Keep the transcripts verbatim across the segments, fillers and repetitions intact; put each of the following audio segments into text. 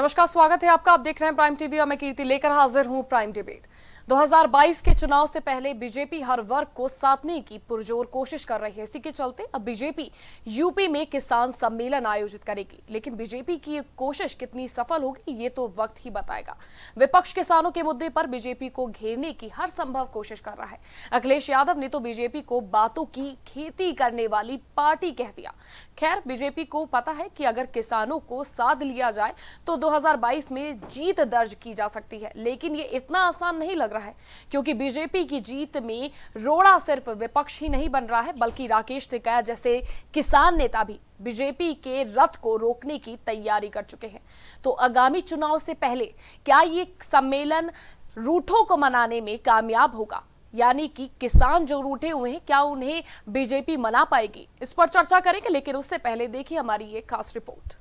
नमस्कार, स्वागत है आपका। आप देख रहे हैं प्राइम टीवी और मैं कीर्ति लेकर हाजिर हूं प्राइम डिबेट। दो हज़ार बाईस के चुनाव से पहले बीजेपी हर वर्ग को साधने की पुरजोर कोशिश कर रही है। इसी के चलते अब बीजेपी यूपी में किसान सम्मेलन आयोजित करेगी, लेकिन बीजेपी की कोशिश कितनी सफल होगी ये तो वक्त ही बताएगा। विपक्ष किसानों के मुद्दे पर बीजेपी को घेरने की हर संभव कोशिश कर रहा है। अखिलेश यादव ने तो बीजेपी को बातों की खेती करने वाली पार्टी कह दिया। खैर, बीजेपी को पता है कि अगर किसानों को साध लिया जाए तो दो हज़ार बाईस में जीत दर्ज की जा सकती है, लेकिन ये इतना आसान नहीं लग रहा है, क्योंकि बीजेपी की जीत में रोड़ा सिर्फ विपक्ष ही नहीं बन रहा है, बल्कि राकेश टिकैत जैसे किसान नेता भी बीजेपी के रथ को रोकने की तैयारी कर चुके हैं। तो आगामी चुनाव से पहले क्या ये सम्मेलन रूठों को मनाने में कामयाब होगा? यानी कि किसान जो रूठे हुए हैं, क्या उन्हें बीजेपी मना पाएगी? इस पर चर्चा करेंगे, लेकिन उससे पहले देखिए हमारी ये खास रिपोर्ट।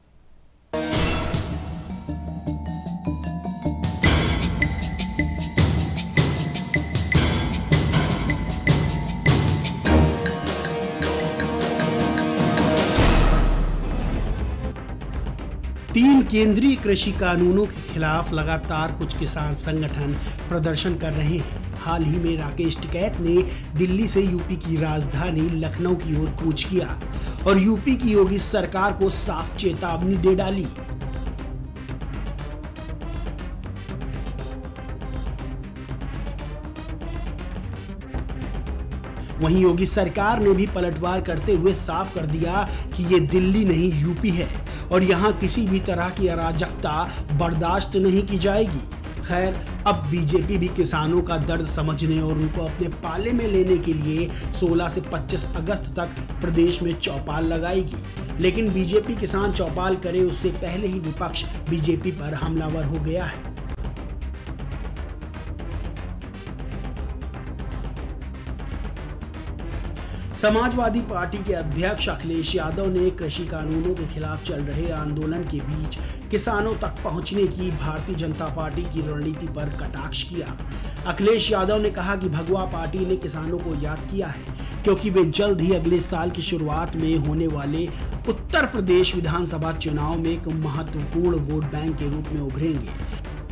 तीन केंद्रीय कृषि कानूनों के खिलाफ लगातार कुछ किसान संगठन प्रदर्शन कर रहे हैं। हाल ही में राकेश टिकैत ने दिल्ली से यूपी की राजधानी लखनऊ की ओर कूच किया और यूपी की योगी सरकार को साफ चेतावनी दे डाली। वहीं योगी सरकार ने भी पलटवार करते हुए साफ कर दिया कि ये दिल्ली नहीं यूपी है और यहाँ किसी भी तरह की अराजकता बर्दाश्त नहीं की जाएगी। खैर, अब बीजेपी भी किसानों का दर्द समझने और उनको अपने पाले में लेने के लिए सोलह से पच्चीस अगस्त तक प्रदेश में चौपाल लगाएगी। लेकिन बीजेपी किसान चौपाल करे उससे पहले ही विपक्ष बीजेपी पर हमलावर हो गया है। समाजवादी पार्टी के अध्यक्ष अखिलेश यादव ने कृषि कानूनों के खिलाफ चल रहे आंदोलन के बीच किसानों तक पहुंचने की भारतीय जनता पार्टी की रणनीति पर कटाक्ष किया। अखिलेश यादव ने कहा कि भगवा पार्टी ने किसानों को याद किया है, क्योंकि वे जल्द ही अगले साल की शुरुआत में होने वाले उत्तर प्रदेश विधानसभा चुनाव में एक महत्वपूर्ण वोट बैंक के रूप में उभरेंगे।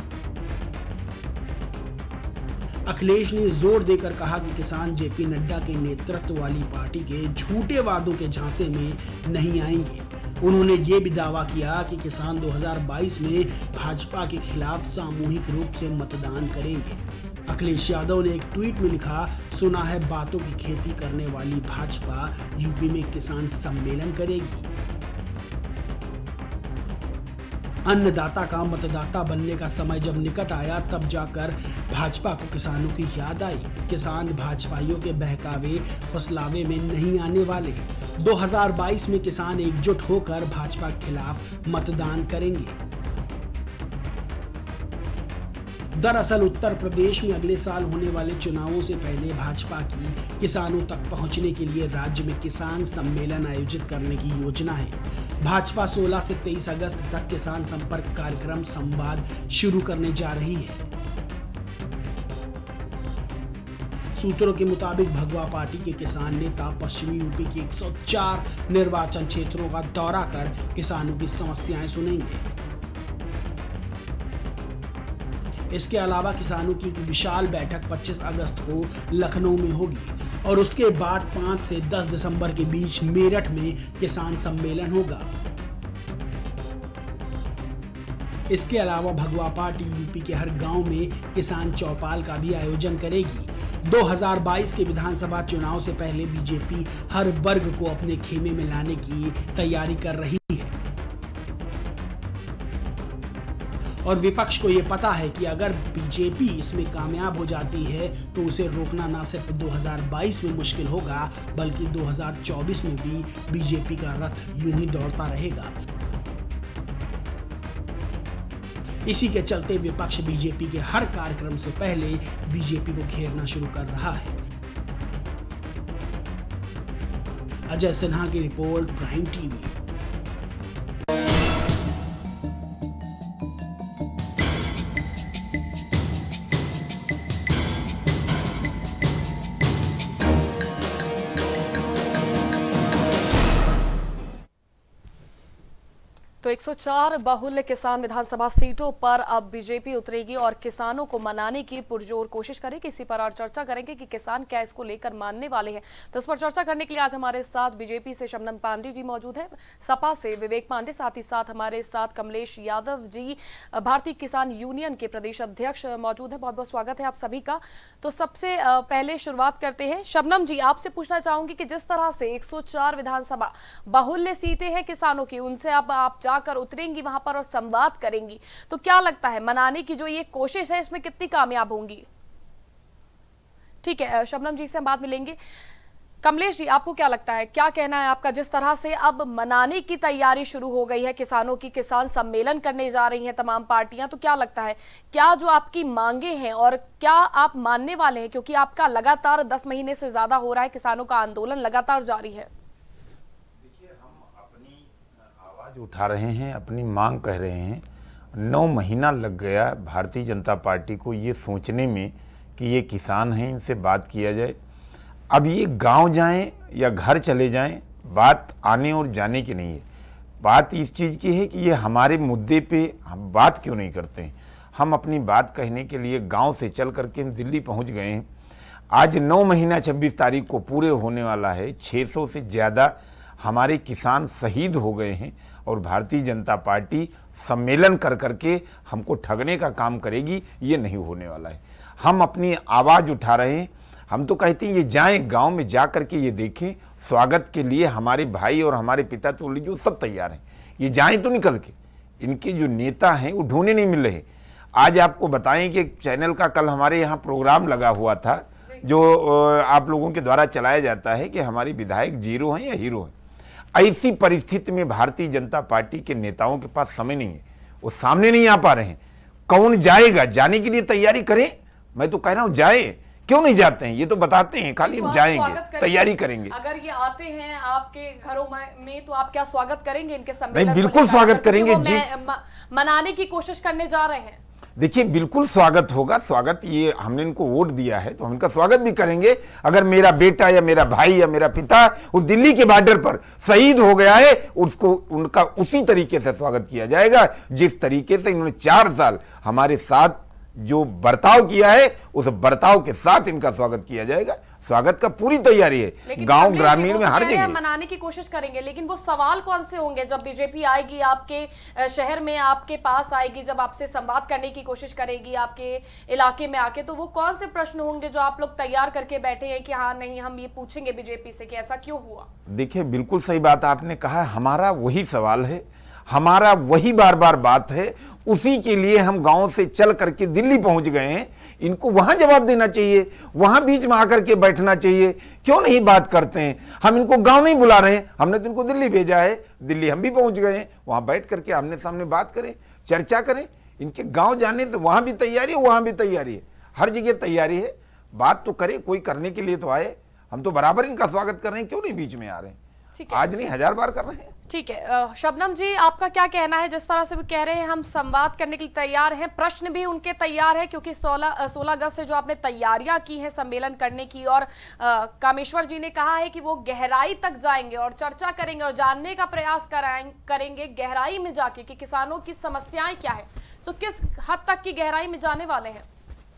अखिलेश ने जोर देकर कहा कि किसान जेपी नड्डा के नेतृत्व वाली पार्टी के झूठे वादों के झांसे में नहीं आएंगे। उन्होंने ये भी दावा किया कि किसान दो हज़ार बाईस में भाजपा के खिलाफ सामूहिक रूप से मतदान करेंगे। अखिलेश यादव ने एक ट्वीट में लिखा, सुना है बातों की खेती करने वाली भाजपा यूपी में किसान सम्मेलन करेगी। अन्नदाता का मतदाता बनने का समय जब निकट आया, तब जाकर भाजपा को किसानों की याद आई। किसान भाजपाइयों के बहकावे फुसलावे में नहीं आने वाले। दो हज़ार बाईस में किसान एकजुट होकर भाजपा के खिलाफ मतदान करेंगे। दरअसल उत्तर प्रदेश में अगले साल होने वाले चुनावों से पहले भाजपा की किसानों तक पहुंचने के लिए राज्य में किसान सम्मेलन आयोजित करने की योजना है। भाजपा सोलह से तेईस अगस्त तक किसान संपर्क कार्यक्रम संवाद शुरू करने जा रही है। सूत्रों के मुताबिक भगवा पार्टी के किसान नेता पश्चिमी यूपी के एक सौ चार निर्वाचन क्षेत्रों का दौरा कर किसानों की समस्याएं सुनेंगे। इसके अलावा किसानों की एक विशाल बैठक पच्चीस अगस्त को लखनऊ में होगी और उसके बाद पाँच से दस दिसंबर के बीच मेरठ में किसान सम्मेलन होगा। इसके अलावा भगवा पार्टी यूपी के हर गांव में किसान चौपाल का भी आयोजन करेगी। दो हज़ार बाईस के विधानसभा चुनाव से पहले बीजेपी हर वर्ग को अपने खेमे में लाने की तैयारी कर रही है और विपक्ष को यह पता है कि अगर बीजेपी इसमें कामयाब हो जाती है तो उसे रोकना न सिर्फ दो हज़ार बाईस में मुश्किल होगा, बल्कि दो हज़ार चौबीस में भी बीजेपी का रथ यूं ही दौड़ता रहेगा। इसी के चलते विपक्ष बीजेपी के हर कार्यक्रम से पहले बीजेपी को घेरना शुरू कर रहा है। अजय सिन्हा की रिपोर्ट, प्राइम टीवी। तो एक सौ चार बाहुल्य किसान विधानसभा सीटों पर अब बीजेपी उतरेगी और किसानों को मनाने की पुरजोर कोशिश करेगी। इसी पर और चर्चा करेंगे कि किसान क्या इसको लेकर मानने वाले हैं। तो इस पर चर्चा करने के लिए आज हमारे साथ बीजेपी से शबनम पांडे जी मौजूद है, सपा से विवेक पांडे, साथ ही साथ हमारे साथ कमलेश यादव जी, भारतीय किसान यूनियन के प्रदेश अध्यक्ष मौजूद है। बहुत बहुत स्वागत है आप सभी का। तो सबसे पहले शुरुआत करते हैं, शबनम जी आपसे पूछना चाहूंगी कि जिस तरह से एक सौ चार विधानसभा बाहुल्य सीटें हैं किसानों की, उनसे अब आप जाकर उतरेंगी वहां पर और संवाद करेंगी, तो क्या लगता है मनाने की जो ये कोशिश है इसमें कितनी कामयाब होंगी? ठीक है, शबनम जी से हम बात मिलेंगे। कमलेश जी आपको क्या लगता है, क्या कहना है आपका? जिस तरह से अब मनाने की तैयारी शुरू हो गई है किसानों की, किसान सम्मेलन करने जा रही हैं तमाम पार्टियां, तो क्या लगता है क्या जो आपकी मांगे हैं और क्या आप मानने वाले हैं? क्योंकि आपका लगातार दस महीने से ज्यादा हो रहा है किसानों का आंदोलन लगातार जारी है। उठा रहे हैं, अपनी मांग कह रहे हैं। नौ महीना लग गया भारतीय जनता पार्टी को ये सोचने में कि ये किसान हैं, इनसे बात किया जाए। अब ये गांव जाएं या घर चले जाएं, बात आने और जाने की नहीं है। बात इस चीज़ की है कि ये हमारे मुद्दे पे हम बात क्यों नहीं करते हैं। हम अपनी बात कहने के लिए गांव से चल करके हम दिल्ली पहुंच गए हैं। आज नौ महीना छब्बीस तारीख को पूरे होने वाला है। छः सौ से ज़्यादा हमारे किसान शहीद हो गए हैं और भारतीय जनता पार्टी सम्मेलन कर करके हमको ठगने का काम करेगी, ये नहीं होने वाला है। हम अपनी आवाज़ उठा रहे हैं। हम तो कहते हैं ये जाएं गांव में जा करके ये देखें। स्वागत के लिए हमारे भाई और हमारे पिता तो जो सब तैयार हैं, ये जाएं तो निकल के। इनके जो नेता हैं वो ढूंढे नहीं मिल रहे। आज आपको बताएं कि एक चैनल का कल हमारे यहाँ प्रोग्राम लगा हुआ था जो आप लोगों के द्वारा चलाया जाता है कि हमारे विधायक जीरो हैं या हीरो हैं। ऐसी परिस्थिति में भारतीय जनता पार्टी के नेताओं के पास समय नहीं है, वो सामने नहीं आ पा रहे हैं। कौन जाएगा? जाने के लिए तैयारी करें। मैं तो कह रहा हूं जाए, क्यों नहीं जाते हैं? ये तो बताते हैं, खाली हम जाएंगे, तैयारी करेंगे। अगर ये आते हैं आपके घरों में तो आप क्या स्वागत करेंगे इनके सम्मेलन? नहीं, बिल्कुल स्वागत करेंगे। मनाने की कोशिश करने जा रहे हैं। देखिए बिल्कुल स्वागत होगा। स्वागत, ये हमने इनको वोट दिया है तो हम इनका स्वागत भी करेंगे। अगर मेरा बेटा या मेरा भाई या मेरा पिता उस दिल्ली के बॉर्डर पर शहीद हो गया है, उसको उनका उसी तरीके से स्वागत किया जाएगा जिस तरीके से इन्होंने चार साल हमारे साथ जो बर्ताव किया है, उस बर्ताव के साथ इनका स्वागत किया जाएगा। स्वागत का पूरी तैयारी है। गांव ग्रामीण में हर जगह मनाने की कोशिश करेंगे, लेकिन वो सवाल कौन से होंगे जब बीजेपी आएगी आपके शहर में, आपके पास आएगी, जब आपसे संवाद करने की कोशिश करेगी आपके इलाके में आके, तो वो कौन से प्रश्न होंगे जो आप लोग तैयार करके बैठे हैं कि हाँ नहीं हम ये पूछेंगे बीजेपी से कि ऐसा क्यों हुआ? देखिए बिल्कुल सही बात आपने कहा। हमारा वही सवाल है, हमारा वही बार बार बात है। उसी के लिए हम गांव से चल करके दिल्ली पहुंच गए हैं। इनको वहां जवाब देना चाहिए, वहां बीच में आकर के बैठना चाहिए। क्यों नहीं बात करते हैं? हम इनको गांव नहीं बुला रहे हैं, हमने तो इनको दिल्ली भेजा है। दिल्ली हम भी पहुंच गए हैं, वहां बैठ करके आमने सामने बात करें, चर्चा करें। इनके गांव जाने तो वहां भी तैयारी है, वहां भी तैयारी है, हर जगह तैयारी है। बात तो करे, कोई करने के लिए तो आए। हम तो बराबर इनका स्वागत कर रहे हैं, क्यों नहीं बीच में आ रहे हैं? आज नहीं हजार बार कर रहे हैं। ठीक है, शबनम जी आपका क्या कहना है? जिस तरह से वो कह रहे हैं हम संवाद करने के लिए तैयार हैं, प्रश्न भी उनके तैयार है क्योंकि सोलह सोलह अगस्त से जो आपने तैयारियां की हैं सम्मेलन करने की, और आ, कामेश्वर जी ने कहा है कि वो गहराई तक जाएंगे और चर्चा करेंगे और जानने का प्रयास करेंगे गहराई में जाके कि किसानों की समस्याएं क्या है। तो किस हद तक की गहराई में जाने वाले हैं?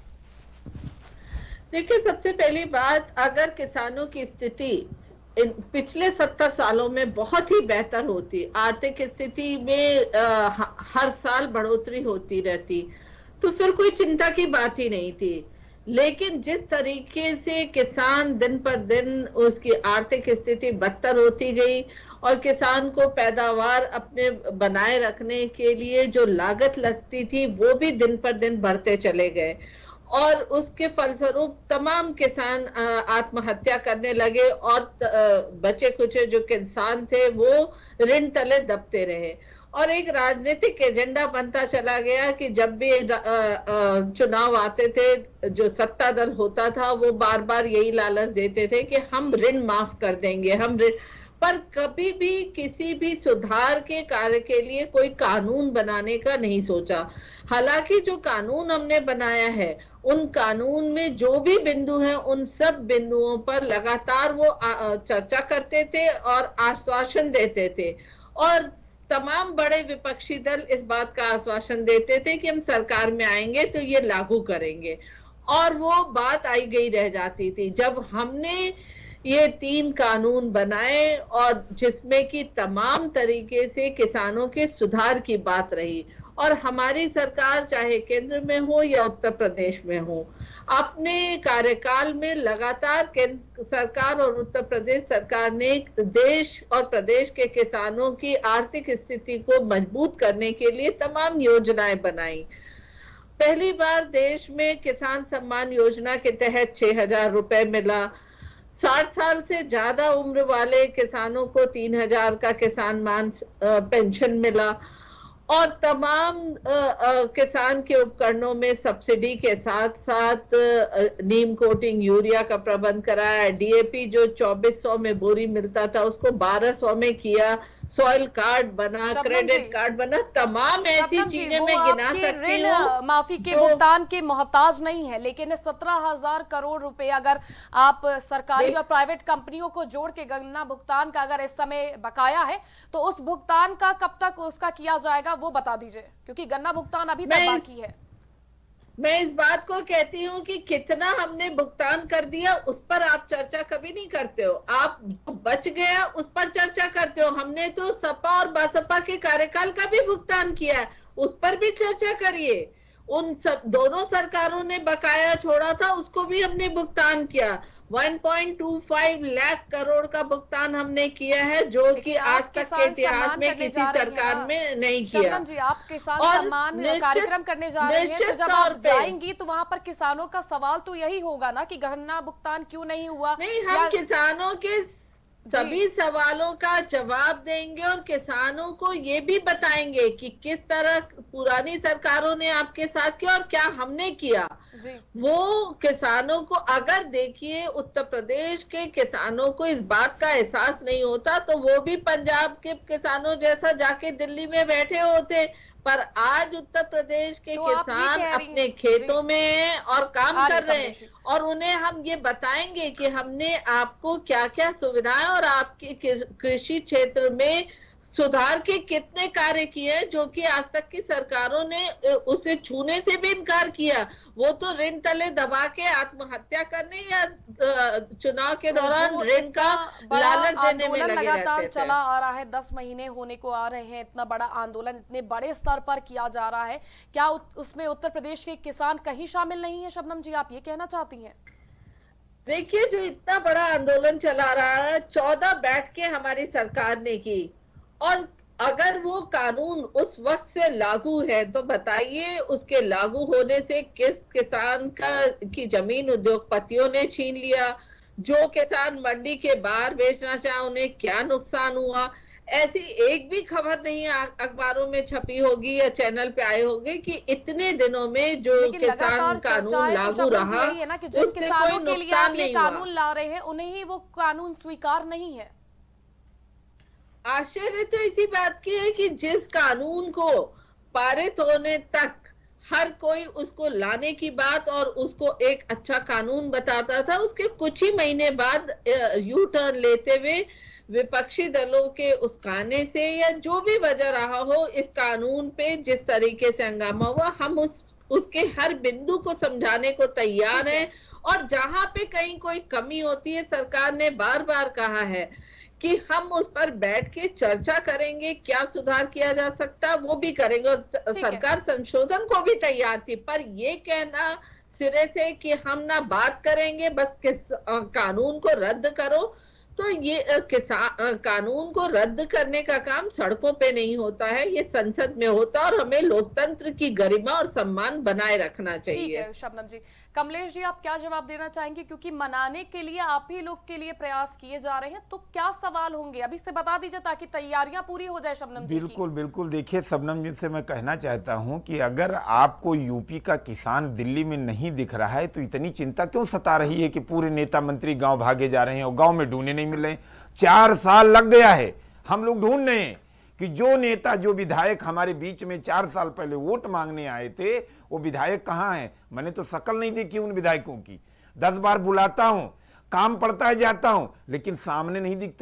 देखिए सबसे पहली बात, अगर किसानों की स्थिति इन पिछले सत्तर सालों में बहुत ही बेहतर होती, आर्थिक स्थिति में आ, हर साल बढ़ोतरी होती रहती, तो फिर कोई चिंता की बात ही नहीं थी। लेकिन जिस तरीके से किसान दिन पर दिन उसकी आर्थिक स्थिति बदतर होती गई और किसान को पैदावार अपने बनाए रखने के लिए जो लागत लगती थी वो भी दिन पर दिन बढ़ते चले गए और उसके फलस्वरूप तमाम किसान आत्महत्या करने लगे और बचे कुचे जो किसान थे वो ऋण तले दबते रहे और एक राजनीतिक एजेंडा बनता चला गया कि जब भी चुनाव आते थे, जो सत्ता दल होता था वो बार बार यही लालच देते थे कि हम ऋण माफ कर देंगे, हम ऋण, पर कभी भी किसी भी सुधार के कार्य के लिए कोई कानून बनाने का नहीं सोचा। हालांकि जो कानून हमने बनाया है उन कानून में जो भी बिंदु हैं उन सब बिंदुओं पर लगातार वो चर्चा करते थे और आश्वासन देते थे और तमाम बड़े विपक्षी दल इस बात का आश्वासन देते थे कि हम सरकार में आएंगे तो ये लागू करेंगे, और वो बात आई गई रह जाती थी। जब हमने ये तीन कानून बनाए और जिसमें कि तमाम तरीके से किसानों के सुधार की बात रही, और हमारी सरकार चाहे केंद्र में हो या उत्तर प्रदेश में हो, अपने कार्यकाल में लगातार केंद्र सरकार और उत्तर प्रदेश सरकार ने देश और प्रदेश के किसानों की आर्थिक स्थिति को मजबूत करने के लिए तमाम योजनाएं बनाई। पहली बार देश में किसान सम्मान योजना के तहत छह हजार रुपए मिला। साठ साल से ज्यादा उम्र वाले किसानों को तीन हजार का किसान मान पेंशन मिला, और तमाम आ, आ, किसान के उपकरणों में सब्सिडी के साथ साथ नीम कोटिंग यूरिया का प्रबंध कराया। डीएपी जो चौबीस सौ में बोरी मिलता था उसको बारह सौ में किया। सॉइल कार्ड बना, क्रेडिट कार्ड बना, तमाम ऐसी चीजें मैं गिना सकती हूँ। माफी के भुगतान के मोहताज नहीं है, लेकिन सत्रह हजार करोड़ रुपए अगर आप सरकारी और प्राइवेट कंपनियों को जोड़ के गन्ना भुगतान का अगर इस समय बकाया है तो उस भुगतान का कब तक उसका किया जाएगा वो बता दीजिए, क्योंकि गन्ना भुगतान अभी तक बाकी है। मैं इस बात को कहती हूँ कि कितना हमने भुगतान कर दिया उस पर आप चर्चा कभी नहीं करते हो। आप बच गया उस पर चर्चा करते हो। हमने तो सपा और बसपा के कार्यकाल का भी भुगतान किया है, उस पर भी चर्चा करिए। उन सब दोनों सरकारों ने बकाया छोड़ा था, उसको भी हमने भुगतान किया। एक पॉइंट दो पाँच लाख करोड़ का भुगतान हमने किया है, जो कि आज तक के इतिहास में किसी सरकार में नहीं किया। जी, आप किसान सम्मान कार्यक्रम करने जा रहे हैं, तो जब आप जाएंगी तो वहां पर किसानों का सवाल तो यही होगा ना कि गन्ना भुगतान क्यों नहीं हुआ। नहीं, हम किसानों के सभी सवालों का जवाब देंगे और किसानों को ये भी बताएंगे कि किस तरह पुरानी सरकारों ने आपके साथ किया और क्या हमने किया। जी। वो किसानों को, अगर देखिए उत्तर प्रदेश के किसानों को इस बात का एहसास नहीं होता तो वो भी पंजाब के किसानों जैसा जाके दिल्ली में बैठे होते, पर आज उत्तर प्रदेश के तो किसान अपने खेतों में हैं और काम कर रहे हैं, और उन्हें हम ये बताएंगे कि हमने आपको क्या क्या सुविधाएं और आपके कृषि क्षेत्र में सुधार के कितने कार्य किए हैं, जो कि आज तक की सरकारों ने उसे छूने से भी इनकार किया। वो तो ऋण तले दबा के आत्महत्या करने या चुनाव के दौरान ऋण का लालच देने में लगे रहते थे। लगातार चला आ रहा है, दस महीने होने को आ रहे हैं, इतना बड़ा आंदोलन इतने बड़े स्तर पर किया जा रहा है, क्या उसमें उत्तर प्रदेश के किसान कहीं शामिल नहीं है? शबनम जी, आप ये कहना चाहती हैं? देखिए, जो इतना बड़ा आंदोलन चला रहा है, चौदह बैठ के हमारी सरकार ने की, और अगर वो कानून उस वक्त से लागू है तो बताइए उसके लागू होने से किस किसान का की जमीन उद्योगपतियों ने छीन लिया, जो किसान मंडी के बाहर बेचना चाहे उन्हें क्या नुकसान हुआ। ऐसी एक भी खबर नहीं अखबारों में छपी होगी या चैनल पे आए होंगे कि इतने दिनों में जो किसान कानून लागू रहा है ना, कि जिन किसानों के लिए आप ये कानून ला रहे हैं उन्हें ही वो कानून स्वीकार नहीं है। आश्चर्य तो इसी बात की है कि जिस कानून को पारित होने तक हर कोई उसको लाने की बात और उसको एक अच्छा कानून बताता था, उसके कुछ ही महीने बाद यू टर्न लेते हुए विपक्षी दलों के उस्काने से या जो भी वजह रहा हो, इस कानून पे जिस तरीके से हंगामा हुआ, हम उस उसके हर बिंदु को समझाने को तैयार हैं। और जहां पे कहीं कोई कमी होती है, सरकार ने बार बार कहा है कि हम उस पर बैठ के चर्चा करेंगे, क्या सुधार किया जा सकता है वो भी करेंगे, और सरकार संशोधन को भी तैयार थी। पर ये कहना सिरे से कि हम ना बात करेंगे, बस किस कानून को रद्द करो, तो ये किसान कानून को रद्द करने का काम सड़कों पे नहीं होता है, ये संसद में होता है, और हमें लोकतंत्र की गरिमा और सम्मान बनाए रखना चाहिए। ठीक है शबनम जी। कमलेश जी, आप क्या जवाब देना चाहेंगे, क्योंकि मनाने के लिए आप ही लोग के लिए प्रयास किए जा रहे हैं, तो क्या सवाल होंगे अभी से बता दीजिए ताकि तैयारियां पूरी हो जाए। शबनम जी, बिल्कुल बिल्कुल। देखिए शबनम जी से मैं कहना चाहता हूं कि अगर आपको यूपी का किसान दिल्ली में नहीं दिख रहा है तो इतनी चिंता क्यों सता रही है कि पूरे नेता मंत्री गांव भागे जा रहे हैं और गांव में ढूंढने नहीं मिल रहे। चार साल लग गया है, हम लोग ढूंढ रहे हैं कि जो नेता जो विधायक हमारे बीच में चार साल पहले वोट मांगने आए थे वो विधायक कहाँ हैं। मैंने तो शक्ल नहीं देखी उन विधायकों की, दस बार बुलाता हूं, काम पड़ता है जाता हूं, लेकिन सामने नहीं दिखते हैं।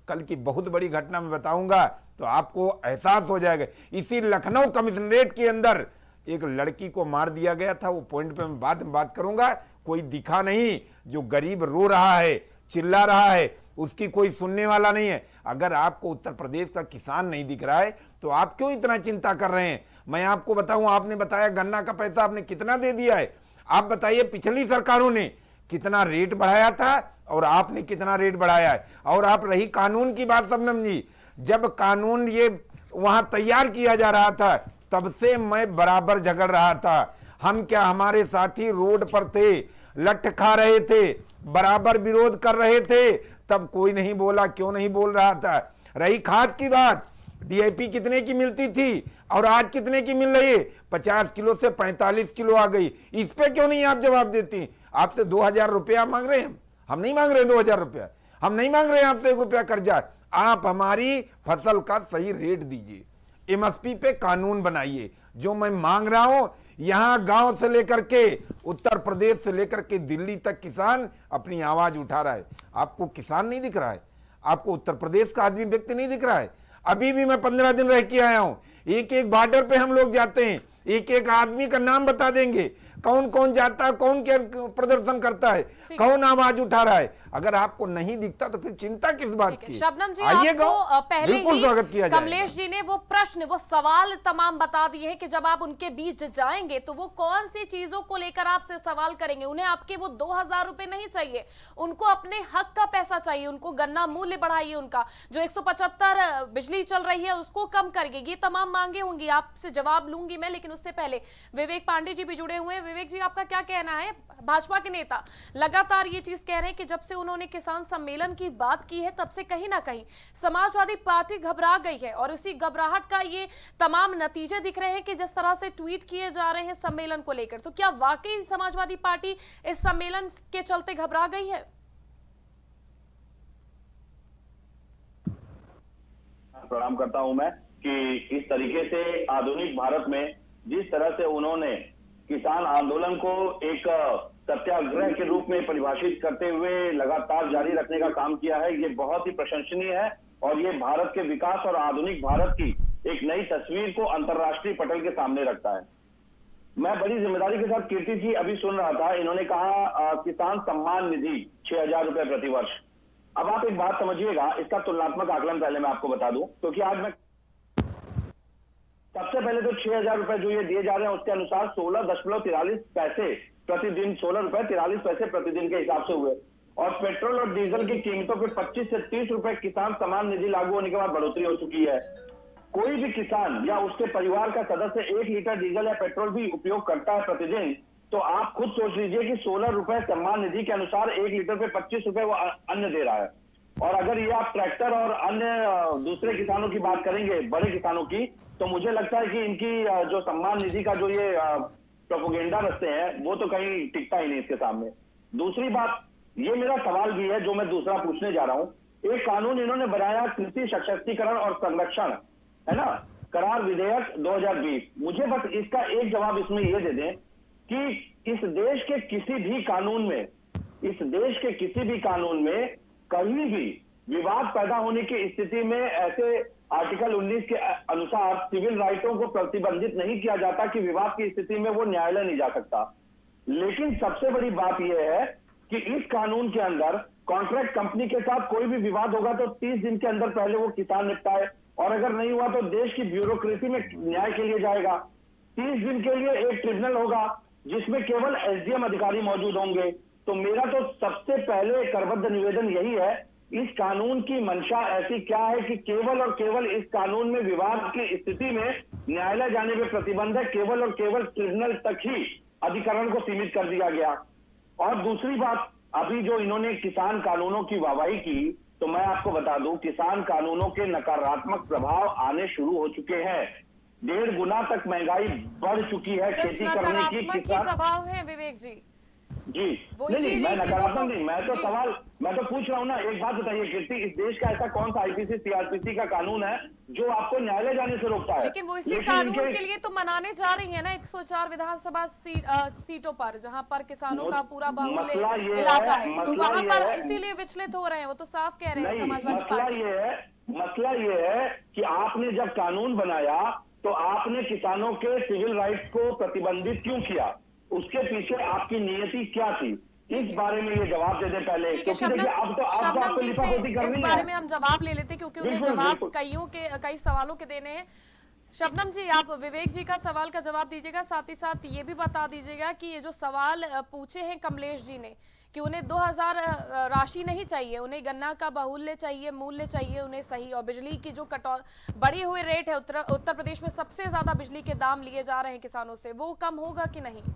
कल की बहुत बड़ी घटना मैं बताऊंगा तो आपको एहसास हो जाएगा। इसी लखनऊ कमिश्नरेट के अंदर एक लड़की को मार दिया गया था, वो पॉइंट पे मैं बाद में बात करूंगा। कोई दिखा नहीं, जो गरीब रो रहा है, चिल्ला रहा है, उसकी कोई सुनने वाला नहीं है। अगर आपको उत्तर प्रदेश का किसान नहीं दिख रहा है तो आप क्यों इतना चिंता कर रहे हैं? मैं आपको बताऊं, आपने बताया गन्ना का पैसा आपने कितना दे दिया है। आप बताइए पिछली सरकारों ने कितना रेट बढ़ाया था और आपने कितना रेट बढ़ाया है। और आप रही कानून की बात, शबनम जी, जब कानून ये वहां तैयार किया जा रहा था तब से मैं बराबर झगड़ रहा था। हम क्या, हमारे साथी रोड पर थे, लठ खा रहे थे, बराबर विरोध कर रहे थे, तब कोई नहीं बोला। क्यों नहीं बोल रहा था? रही खाद की बात, डीएपी कितने की मिलती थी और आज कितने की मिल रही है? पचास किलो से पैंतालीस किलो आ गई। इस पे क्यों नहीं आप जवाब देती? आपसे दो हजार रुपया मांग रहे हैं, हम नहीं मांग रहे दो हजार रुपया, हम नहीं मांग रहे हैं आपसे एक रुपया कर्जा। आप हमारी फसल का सही रेट दीजिए, एमएसपी पे कानून बनाइए। जो मैं मांग रहा हूं, यहां गांव से लेकर के उत्तर प्रदेश से लेकर के दिल्ली तक किसान अपनी आवाज उठा रहा है। आपको किसान नहीं दिख रहा है? आपको उत्तर प्रदेश का आदमी व्यक्ति नहीं दिख रहा है? अभी भी मैं पंद्रह दिन रह के आया हूं, एक एक बॉर्डर पे हम लोग जाते हैं, एक एक आदमी का नाम बता देंगे, कौन कौन जाता है, कौन क्या प्रदर्शन करता है, कौन आवाज उठा रहा है। अगर आपको नहीं दिखता तो फिर चिंता किस बात की? शबनम जी, आपको पहले ही स्वागत किया कमलेश जी ने वो प्रश्न, वो सवाल तमाम बता दिए हैं कि जब आप उनके बीच जाएंगे तो वो कौन सी चीजों को लेकर आपसे सवाल करेंगे। उन्हें आपके वो दो हजार रुपए नहीं चाहिए, उनको अपने हक का पैसा चाहिए। उनको गन्ना मूल्य बढ़ाइए, उनका जो एक सौ पचहत्तर बिजली चल रही है उसको कम करिए। ये तमाम मांगे होंगी, आपसे जवाब लूंगी मैं, लेकिन उससे पहले विवेक पांडे जी भी जुड़े हुए हैं। विवेक जी, आपका क्या कहना है? भाजपा के नेता लगातार ये चीज कह रहे हैं कि जब से उन्होंने किसान सम्मेलन की बात की है तब से कहीं ना कहीं समाजवादी पार्टी घबरा गई है, और इसी घबराहट का ये तमाम नतीजे दिख रहे हैं कि जिस तरह से ट्वीट किए जा रहे हैं सम्मेलन को लेकर। तो क्या वाकई समाजवादी पार्टी इस सम्मेलन के चलते घबरा गई है? प्रणाम करता हूं मैं कि इस तरीके से आधुनिक भारत में जिस तरह से उन्होंने किसान आंदोलन को एक सत्याग्रह के रूप में परिभाषित करते हुए लगातार जारी रखने का काम किया है, ये बहुत ही प्रशंसनीय है। और ये भारत के विकास और आधुनिक भारत की एक नई तस्वीर को अंतर्राष्ट्रीय पटल के सामने रखता है। मैं बड़ी जिम्मेदारी के साथ कीर्ति जी अभी सुन रहा था, इन्होंने कहा आ, किसान सम्मान निधि छह हजार रुपए प्रति वर्ष। अब आप एक बात समझिएगा, इसका तुलनात्मक आकलन पहले मैं आपको बता दूं, क्योंकि आज मैं सबसे पहले तो छह हजार रुपए जो ये दिए जा रहे हैं उसके अनुसार सोलह दशमलव तिरालीस पैसे प्रतिदिन, सोलह रुपए तिरालीस पैसे प्रतिदिन के हिसाब से हुए। और पेट्रोल और डीजल की कीमतों पर पच्चीस से तीस रुपए किसान सम्मान निधि लागू होने के बाद बढ़ोतरी हो चुकी है। कोई भी किसान या उसके परिवार का सदस्य एक लीटर डीजल या पेट्रोल भी उपयोग करता है प्रतिदिन, तो आप खुद सोच लीजिए कि सोलह रुपए सम्मान निधि के अनुसार एक लीटर पे पच्चीस रुपए वो अन्न दे रहा है। और अगर ये आप ट्रैक्टर और अन्य दूसरे किसानों की बात करेंगे, बड़े किसानों की, तो मुझे लगता है कि इनकी जो सम्मान निधि का जो ये प्रोपोगेंडा रचते हैं वो तो कहीं टिकता ही नहीं इसके सामने। दूसरी बात, ये मेरा सवाल भी है जो मैं दूसरा पूछने जा रहा हूं। एक कानून इन्होंने बनाया कृषि सशक्तिकरण और संरक्षण, है ना, करार विधेयक दो हजार बीस। मुझे बस इसका एक जवाब इसमें ये दे दें कि इस देश के किसी भी कानून में, इस देश के किसी भी कानून में कहीं भी विवाद पैदा होने की स्थिति में ऐसे आर्टिकल उन्नीस के अनुसार सिविल राइटों को प्रतिबंधित नहीं किया जाता कि विवाद की स्थिति में वो न्यायालय नहीं जा सकता। लेकिन सबसे बड़ी बात यह है कि इस कानून के अंदर कॉन्ट्रैक्ट कंपनी के साथ कोई भी विवाद होगा तो तीस दिन के अंदर पहले वो किसान निपटाए, और अगर नहीं हुआ तो देश की ब्यूरोक्रेसी में न्याय के लिए जाएगा। तीस दिन के लिए एक ट्रिब्यूनल होगा जिसमें केवल एसडीएम अधिकारी मौजूद होंगे। तो मेरा तो सबसे पहले करबद्ध निवेदन यही है, इस कानून की मंशा ऐसी क्या है कि केवल और केवल इस कानून में विवाद की स्थिति में न्यायालय जाने में प्रतिबंध है, केवल और केवल ट्रिब्यूनल तक ही अधिकरण को सीमित कर दिया गया। और दूसरी बात, अभी जो इन्होंने किसान कानूनों की वाहवाही की, तो मैं आपको बता दूं किसान कानूनों के नकारात्मक प्रभाव आने शुरू हो चुके हैं। डेढ़ गुना तक महंगाई बढ़ चुकी है खेती करने की। प्रभाव है विवेक जी, जी नहीं नहीं मैं नकारात्मक नहीं, मैं तो सवाल मैं तो पूछ रहा हूँ ना। एक बात बताइए कीर्ति, इस देश का ऐसा कौन सा आईपीसी सीआरपीसी का कानून है जो आपको न्यायालय जाने से रोकता है? लेकिन वो इसी कानून के लिए तो मनाने जा रही है ना एक सौ चार विधानसभा सी, आ, सीटों पर, जहां पर किसानों का पूरा बाहुल्य इलाका है, तो वहां पर इसीलिए विचलित हो रहे हैं। वो तो साफ कह रहे हैं समाजवादी पार्टी। मसला ये है मसला ये है कि आपने जब कानून बनाया तो आपने किसानों के सिविल राइट्स को प्रतिबंधित क्यों किया? उसके पीछे आपकी नियति क्या थी? इस बारे में ये जवाब दे दे पहले। ठीक है शबनम, अब तो शबनम जी से इस बारे में हम जवाब ले लेते क्योंकि उन्हें जवाब कईयों के कई सवालों के देने हैं। शबनम जी, आप विवेक जी का सवाल का जवाब दीजिएगा, साथ ही साथ ये भी बता दीजिएगा कि ये जो सवाल पूछे हैं कमलेश जी ने कि उन्हें दो हज़ार राशि नहीं चाहिए, उन्हें गन्ना का बाहुल्य चाहिए, मूल्य चाहिए उन्हें सही, और बिजली की जो कटौ बढ़ी हुई रेट है, उत्तर उत्तर प्रदेश में सबसे ज्यादा बिजली के दाम लिए जा रहे हैं किसानों से, वो कम होगा कि नहीं?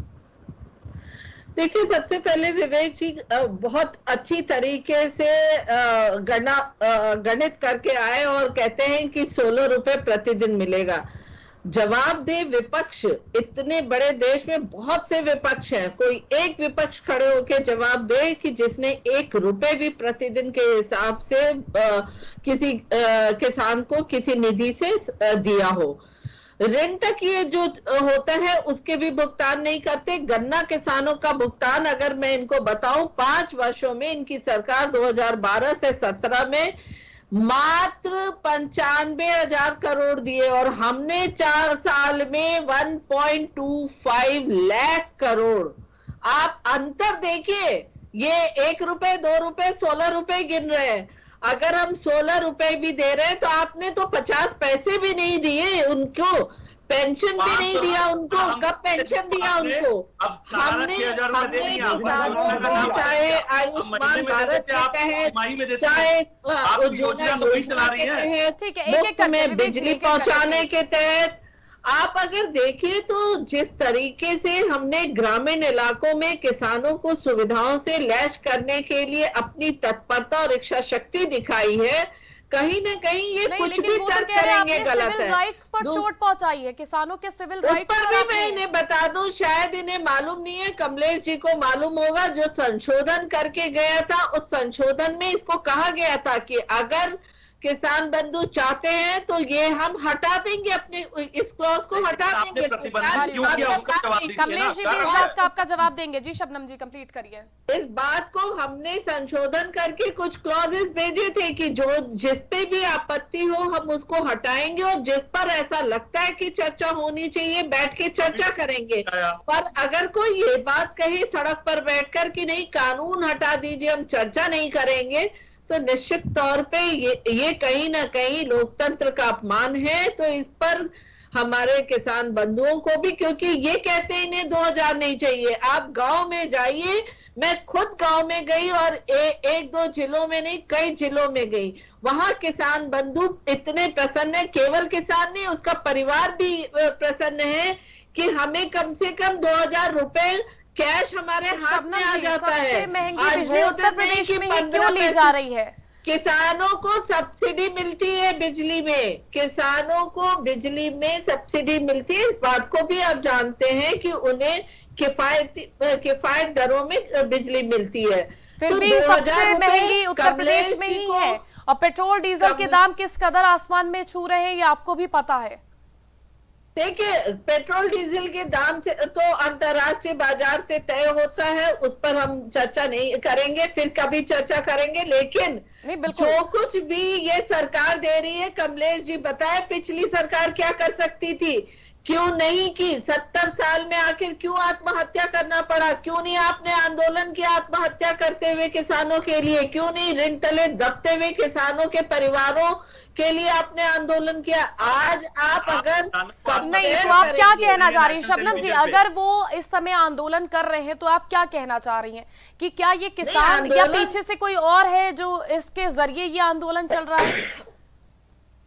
देखिए, सबसे पहले विवेक जी बहुत अच्छी तरीके से गणना गणित करके आए और कहते हैं कि सोलह रुपए प्रतिदिन मिलेगा। जवाब दे विपक्ष, इतने बड़े देश में बहुत से विपक्ष हैं, कोई एक विपक्ष खड़े होकर जवाब दे कि जिसने एक रुपए भी प्रतिदिन के हिसाब से आ, किसी आ, किसान को किसी निधि से दिया हो। ऋण तक ये जो होता है उसके भी भुगतान नहीं करते। गन्ना किसानों का भुगतान अगर मैं इनको बताऊं, पांच वर्षों में इनकी सरकार दो हज़ार बारह से सत्रह में मात्र पंचानवे हजार करोड़ दिए और हमने चार साल में एक पॉइंट दो पाँच लाख करोड़। आप अंतर देखिए, ये एक रुपए दो रुपए सोलह रुपए गिन रहे हैं, अगर हम सोलह रुपए भी दे रहे हैं तो आपने तो पचास पैसे भी नहीं दिए उनको, पेंशन भी नहीं दिया उनको। कब पेंशन दिया उनको? हमने हमने किसानों को चाहे आयुष्मान भारत के तहत, चाहे उज्ज्वला योजना के तहत, मुफ्त में बिजली पहुंचाने के तहत, आप अगर देखिए तो जिस तरीके से हमने ग्रामीण इलाकों में किसानों को सुविधाओं से लैस करने के लिए अपनी तत्परता और इच्छा शक्ति दिखाई है, कहीं न कहीं ये कुछ भी तर्क करेंगे गलत है। राइट्स पर चोट पहुंचाई है किसानों के सिविल राइट्स पर भी मैं इन्हें बता दूं, शायद इन्हें मालूम नहीं है, कमलेश जी को मालूम होगा, जो संशोधन करके गया था उस संशोधन में इसको कहा गया था कि अगर किसान बंधु चाहते हैं तो ये हम हटा देंगे, अपने इस क्लॉज को हटा देंगे। कमलेश जी भी इस बात का आपका जवाब देंगे। जी शबनम जी कंप्लीट करिए। इस बात को हमने संशोधन करके कुछ क्लॉजेस भेजे थे कि जो जिस पे भी आपत्ति हो हम उसको हटाएंगे और जिस पर ऐसा लगता है कि चर्चा होनी चाहिए बैठ के चर्चा करेंगे। पर अगर कोई ये बात कहे सड़क पर बैठकर कि नहीं कानून हटा दीजिए, हम चर्चा नहीं करेंगे, तो निश्चित तौर पे ये ये कहीं ना कहीं लोकतंत्र का अपमान है। तो इस पर हमारे किसान बंधुओं को भी, क्योंकि ये कहते हैं इन्हें दो हज़ार नहीं चाहिए। आप गांव में जाइए, मैं खुद गांव में गई और ए, एक दो जिलों में नहीं कई जिलों में गई, वहां किसान बंधु इतने प्रसन्न है, केवल किसान नहीं उसका परिवार भी प्रसन्न है कि हमें कम से कम दो हजार रुपए कैश हमारे हाथ में आ जाता है। महंगी बिजली उत्तर प्रदेश में ही क्यों ली जा रही है? किसानों को सब्सिडी मिलती है बिजली में, किसानों को बिजली में सब्सिडी मिलती है, इस बात को भी आप जानते हैं कि उन्हें किफायती किफायत दरों में बिजली मिलती है। फिर तो भी सबसे महंगी उत्तर प्रदेश में ही है और पेट्रोल डीजल के दाम किस कदर आसमान में छू रहे हैं ये आपको भी पता है। देखिए, पेट्रोल डीजल के दाम से तो अंतर्राष्ट्रीय बाजार से तय होता है, उस पर हम चर्चा नहीं करेंगे, फिर कभी चर्चा करेंगे। लेकिन जो कुछ भी ये सरकार दे रही है, कमलेश जी बताए पिछली सरकार क्या कर सकती थी, क्यों नहीं की? सत्तर साल में आखिर क्यों आत्महत्या करना पड़ा? क्यों नहीं आपने आंदोलन किया आत्महत्या करते हुए किसानों के लिए? क्यों नहीं ऋण तले दबते हुए किसानों के परिवारों के लिए आपने आंदोलन किया? आज आप अगर नहीं तो आप क्या कहना चाह रही हैं शबनम जी? अगर वो इस समय आंदोलन कर रहे हैं तो आप क्या कहना चाह रही हैं कि क्या ये किसान या पीछे से कोई और है जो इसके जरिए ये आंदोलन चल रहा है?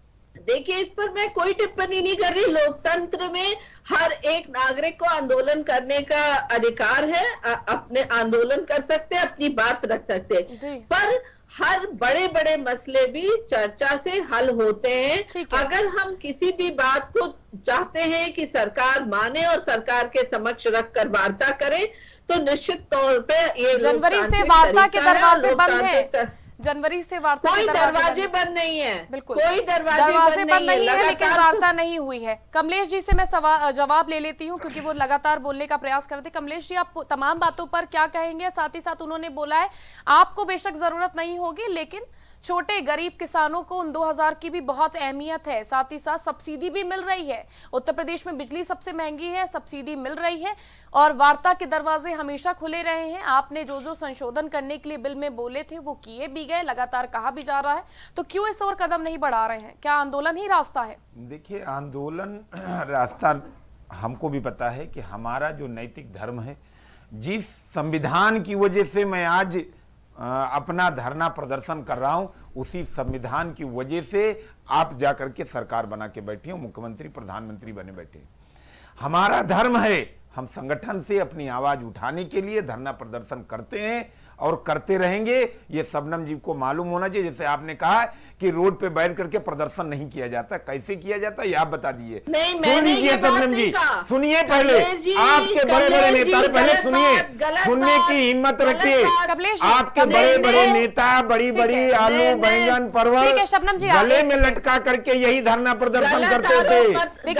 देखिए, इस पर मैं कोई टिप्पणी नहीं कर रही। लोकतंत्र में हर एक नागरिक को आंदोलन करने का अधिकार है, अपने आंदोलन कर सकते हैं, अपनी बात रख सकते हैं, पर हर बड़े बड़े मसले भी चर्चा से हल होते हैं। अगर हम किसी भी बात को चाहते हैं कि सरकार माने और सरकार के समक्ष रखकर वार्ता करे, तो निश्चित तौर पे ये जनवरी से वार्ता के दरवाजे बंद हैं। जनवरी से वार्ता कोई के दरवाजे बंद नहीं है, बिल्कुल कोई दरवाजे, दरवाजे बंद बंद नहीं है, है, लेकिन वार्ता नहीं हुई है। कमलेश जी से मैं जवाब ले लेती हूं क्योंकि वो लगातार बोलने का प्रयास करते। कमलेश जी, आप तमाम बातों पर क्या कहेंगे? साथ ही साथ उन्होंने बोला है आपको बेशक जरूरत नहीं होगी, लेकिन छोटे गरीब किसानों को उन दो हज़ार की भी बहुत अहमियत है। साथ ही साथ सब्सिडी भी मिल रही है। उत्तर प्रदेश में बिजली सबसे महंगी है, सब्सिडी मिल रही है और वार्ता के दरवाजे हमेशा खुले रहे हैं। आपने जो जो संशोधन करने के लिए बिल में बोले थे वो किए भी गए, लगातार कहा भी जा रहा है, तो क्यों इस ओर कदम नहीं बढ़ा रहे हैं? क्या आंदोलन ही रास्ता है? देखिए, आंदोलन रास्ता हमको भी पता है कि हमारा जो नैतिक धर्म है, जिस संविधान की वजह से मैं आज आ, अपना धरना प्रदर्शन कर रहा हूं, उसी संविधान की वजह से आप जाकर के सरकार बना के बैठे हो, मुख्यमंत्री प्रधानमंत्री बने बैठे। हमारा धर्म है, हम संगठन से अपनी आवाज उठाने के लिए धरना प्रदर्शन करते हैं और करते रहेंगे। ये शबनम जी को मालूम होना चाहिए। जैसे आपने कहा कि रोड पे बैठ करके प्रदर्शन नहीं किया जाता, कैसे किया जाता ये आप बता दीजिए। सुन लीजिए शबनम जी, सुनिए पहले, आपके बड़े बड़े नेता, पहले सुनिए, सुनने की हिम्मत रखिए। आपके बड़े बड़े नेता बड़ी बड़ी आलू बैंगन परवल गले में लटका करके यही धरना प्रदर्शन करते थे।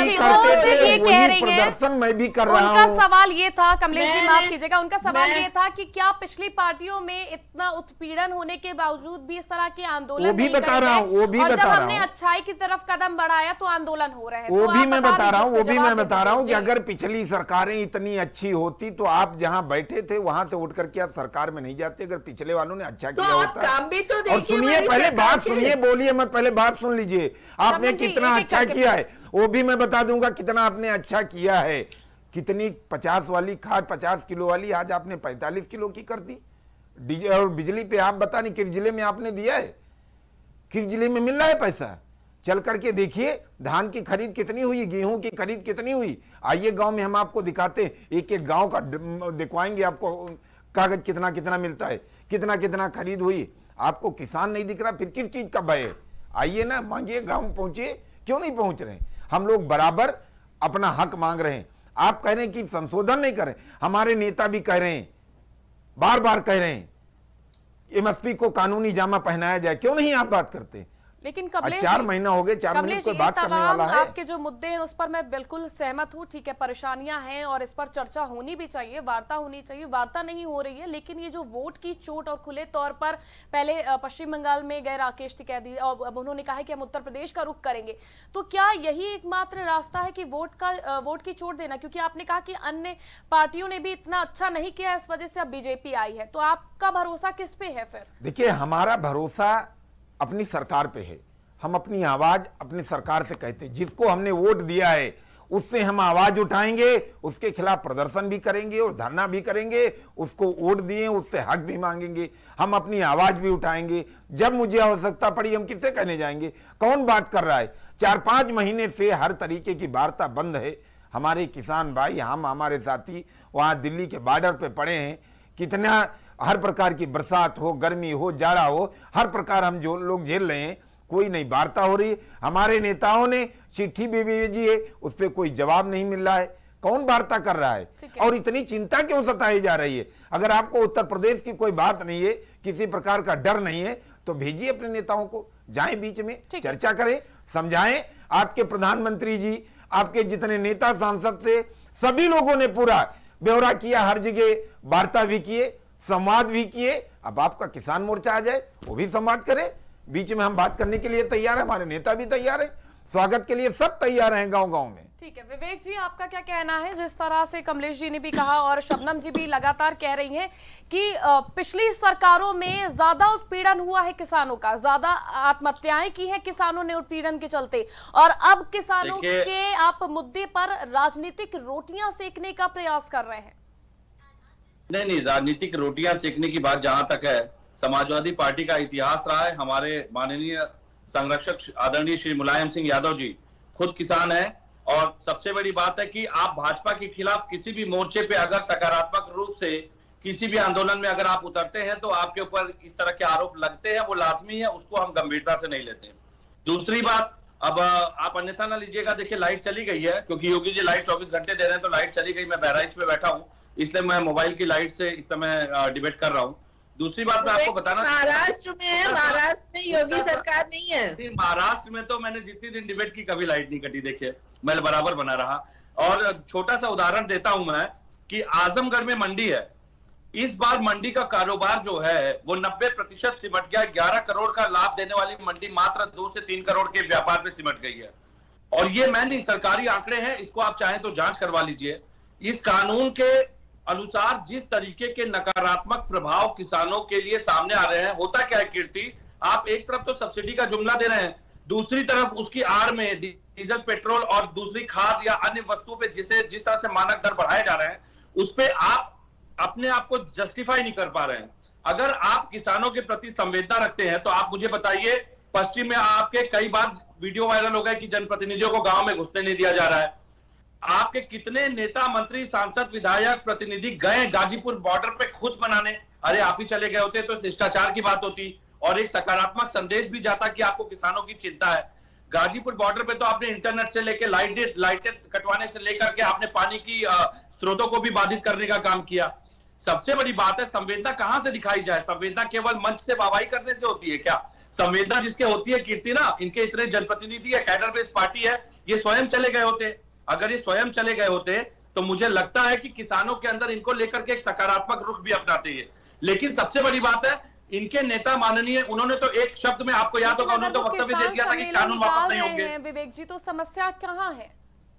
प्रदर्शन मैं भी कर रहा हूँ। उनका सवाल ये था, कमलेश जी माफ कीजिएगा, उनका सवाल ये था कि क्या पिछली पार्टियों में इतना उत्पीड़न होने के बावजूद भी इस तरह के आंदोलन भी बता रहा हूँ, वो भी और बता जब रहा हमने अच्छाई की तरफ कदम बढ़ाया तो आंदोलन हो रहे हैं। वो तो भी मैं बता रहा हूँ, वो भी मैं दे बता रहा हूँ कि अगर पिछली सरकारें इतनी अच्छी होती तो आप जहाँ बैठे थे वहां से उठ करके आप सरकार में नहीं जाते। अगर पिछले वालों ने अच्छा तो किया होता। काम भी तो और सुनिए, पहले बात सुनिए, बोलिए, मैं पहले बात सुन लीजिए। आपने कितना अच्छा किया है वो भी मैं बता दूंगा, कितना आपने अच्छा किया है। कितनी पचास वाली खाद पचास किलो वाली आज आपने पैंतालीस किलो की कर दी। डीजल और बिजली पे आप बता नहीं किस जिले में आपने दिया है, किस जिले में मिल रहा है पैसा। चल करके देखिए धान की खरीद कितनी हुई, गेहूं की खरीद कितनी हुई। आइए गांव में हम आपको दिखाते हैं, एक एक गांव का दिखवाएंगे आपको कागज कितना कितना मिलता है, कितना कितना खरीद हुई। आपको किसान नहीं दिख रहा, फिर किस चीज का भय है? आइए ना, मांगिए, गांव पहुंचिए, क्यों नहीं पहुंच रहे? हम लोग बराबर अपना हक मांग रहे हैं। आप कह रहे हैं कि संशोधन नहीं करें, हमारे नेता भी कह रहे हैं, बार बार कह रहे हैं एमएसपी को कानूनी जामा पहनाया जाए। क्यों नहीं आप बात करते? लेकिन कमलेश, चार महीना हो गए, चार महीने कोई बात करने वाला है? आपके जो मुद्दे हैं उस पर मैं बिल्कुल सहमत हूं। ठीक है, परेशानियां हैं और इस पर चर्चा होनी भी चाहिए, वार्ता होनी चाहिए। वार्ता नहीं हो रही है, लेकिन ये जो वोट की चोट और खुले तौर पर पहले पश्चिम बंगाल में गए राकेश टिकैत और अब उन्होंने कहा है कि हम उत्तर प्रदेश का रुख करेंगे, तो क्या यही एकमात्र रास्ता है कि वोट का वोट की चोट देना? क्योंकि आपने कहा कि अन्य पार्टियों ने भी इतना अच्छा नहीं किया, इस वजह से अब बीजेपी आई है, तो आपका भरोसा किस पे है फिर? देखिए, हमारा भरोसा अपनी सरकार पे है। हम अपनी आवाज अपनी सरकार से कहते हैं, जिसको हमने वोट दिया है उससे हम आवाज उठाएंगे, उसके खिलाफ प्रदर्शन भी करेंगे और धरना भी करेंगे। उसको वोट दिए, उससे हक भी मांगेंगे, हम अपनी आवाज भी उठाएंगे। जब मुझे आवश्यकता पड़ी हम किससे कहने जाएंगे? कौन बात कर रहा है? चार पांच महीने से हर तरीके की वार्ता बंद है। हमारे किसान भाई, हम हमारे साथी वहां दिल्ली के बॉर्डर पे पड़े हैं। कितना हर प्रकार की बरसात हो, गर्मी हो, जाड़ा हो, हर प्रकार हम जो लोग झेल रहे हैं, कोई नहीं वार्ता हो रही। हमारे नेताओं ने चिट्ठी भी भेजी है, उस पर कोई जवाब नहीं मिल रहा है। कौन वार्ता कर रहा है? और इतनी चिंता क्यों सताई जा रही है? अगर आपको उत्तर प्रदेश की कोई बात नहीं है, किसी प्रकार का डर नहीं है, तो भेजिए अपने नेताओं को, जाएं बीच में, चर्चा करें, समझाएं। आपके प्रधानमंत्री जी, आपके जितने नेता सांसद थे, सभी लोगों ने पूरा ब्यौरा किया, हर जगह वार्ता भी किए, संवाद भी किए। अब आपका किसान मोर्चा आ जाए, वो भी संवाद करे, बीच में हम बात करने के लिए तैयार है, हमारे नेता भी तैयार है, स्वागत के लिए सब तैयार हैं गांव गांव में। ठीक है, विवेक जी आपका क्या कहना है? जिस तरह से कमलेश जी ने भी कहा और शबनम जी भी लगातार कह रही हैं कि पिछली सरकारों में ज्यादा उत्पीड़न हुआ है किसानों का, ज्यादा आत्महत्याएं की है किसानों ने उत्पीड़न के चलते, और अब किसानों के आप मुद्दे पर राजनीतिक रोटियां सेकने का प्रयास कर रहे हैं। नहीं नहीं, राजनीतिक रोटियां सेकने की बात जहां तक है, समाजवादी पार्टी का इतिहास रहा है। हमारे माननीय संरक्षक आदरणीय श्री मुलायम सिंह यादव जी खुद किसान है, और सबसे बड़ी बात है कि आप भाजपा के खिलाफ किसी भी मोर्चे पे अगर सकारात्मक रूप से किसी भी आंदोलन में अगर आप उतरते हैं तो आपके ऊपर इस तरह के आरोप लगते हैं, वो लाजमी है, उसको हम गंभीरता से नहीं लेते। दूसरी बात, अब आप अन्यथा ना लीजिएगा, देखिए लाइट चली गई है, क्योंकि योगी जी लाइट चौबीस घंटे दे रहे हैं तो लाइट चली गई। मैं बहराइच में बैठा हूं, इसलिए मैं मोबाइल की लाइट से इस समय डिबेट कर रहा हूं। दूसरी बात मैं आपको बताना, महाराष्ट्र में है, महाराष्ट्र में योगी सरकार नहीं है। महाराष्ट्र में तो मैंने जितनी दिन डिबेट की कभी लाइट नहीं कटी, देखिए मैं बराबर बना रहा। और छोटा सा उदाहरण देता हूं मैं कि आजमगढ़ में मंडी है, इस बार मंडी का कारोबार जो है वो नब्बे प्रतिशत सिमट गया। ग्यारह करोड़ का लाभ देने वाली मंडी मात्र दो से तीन करोड़ के व्यापार में सिमट गई है। और ये मैं नहीं, सरकारी आंकड़े हैं, इसको आप चाहें तो जांच करवा लीजिए। इस कानून के अनुसार जिस तरीके के नकारात्मक प्रभाव किसानों के लिए सामने आ रहे हैं, होता क्या है कीर्ति, आप एक तरफ तो सब्सिडी का जुमला दे रहे हैं, दूसरी तरफ उसकी आड़ में डीजल, पेट्रोल और दूसरी खाद या अन्य वस्तुओं पे जिसे जिस तरह से मानक दर बढ़ाए जा रहे हैं, उस पे आप अपने आप को जस्टिफाई नहीं कर पा रहे हैं। अगर आप किसानों के प्रति संवेदना रखते हैं तो आप मुझे बताइए, पश्चिम में आपके कई बार वीडियो वायरल हो गए कि जनप्रतिनिधियों को गांव में घुसने नहीं दिया जा रहा है। आपके कितने नेता, मंत्री, सांसद, विधायक, प्रतिनिधि गए गाजीपुर बॉर्डर पे खुद बनाने, अरे आप ही चले गए होते तो शिष्टाचार की बात होती और एक सकारात्मक संदेश भी जाता कि आपको किसानों की चिंता है। गाजीपुर बॉर्डर पे तो आपने इंटरनेट से लेकर लाइट लाइटें कटवाने से लेकर के आपने पानी की स्रोतों को भी बाधित करने का काम किया। सबसे बड़ी बात है, संवेदना कहां से दिखाई जाए? संवेदना केवल मंच से वाहवाही करने से होती है क्या? संवेदना जिसके होती है कीर्ति ना, इनके इतने जनप्रतिनिधि है, कैडर बेस्ड पार्टी है, ये स्वयं चले गए होते। अगर ये स्वयं चले गए होते तो मुझे लगता है कि किसानों के अंदर इनको लेकर के एक सकारात्मक रुख भी अपनाते हैं। लेकिन सबसे बड़ी बात है, इनके नेता माननीय, उन्होंने तो एक शब्द में, आपको याद होगा, उन्होंने तो वक्तव्य दे दिया था कि कानून वापस नहीं होंगे। विवेक जी, तो समस्या कहां है?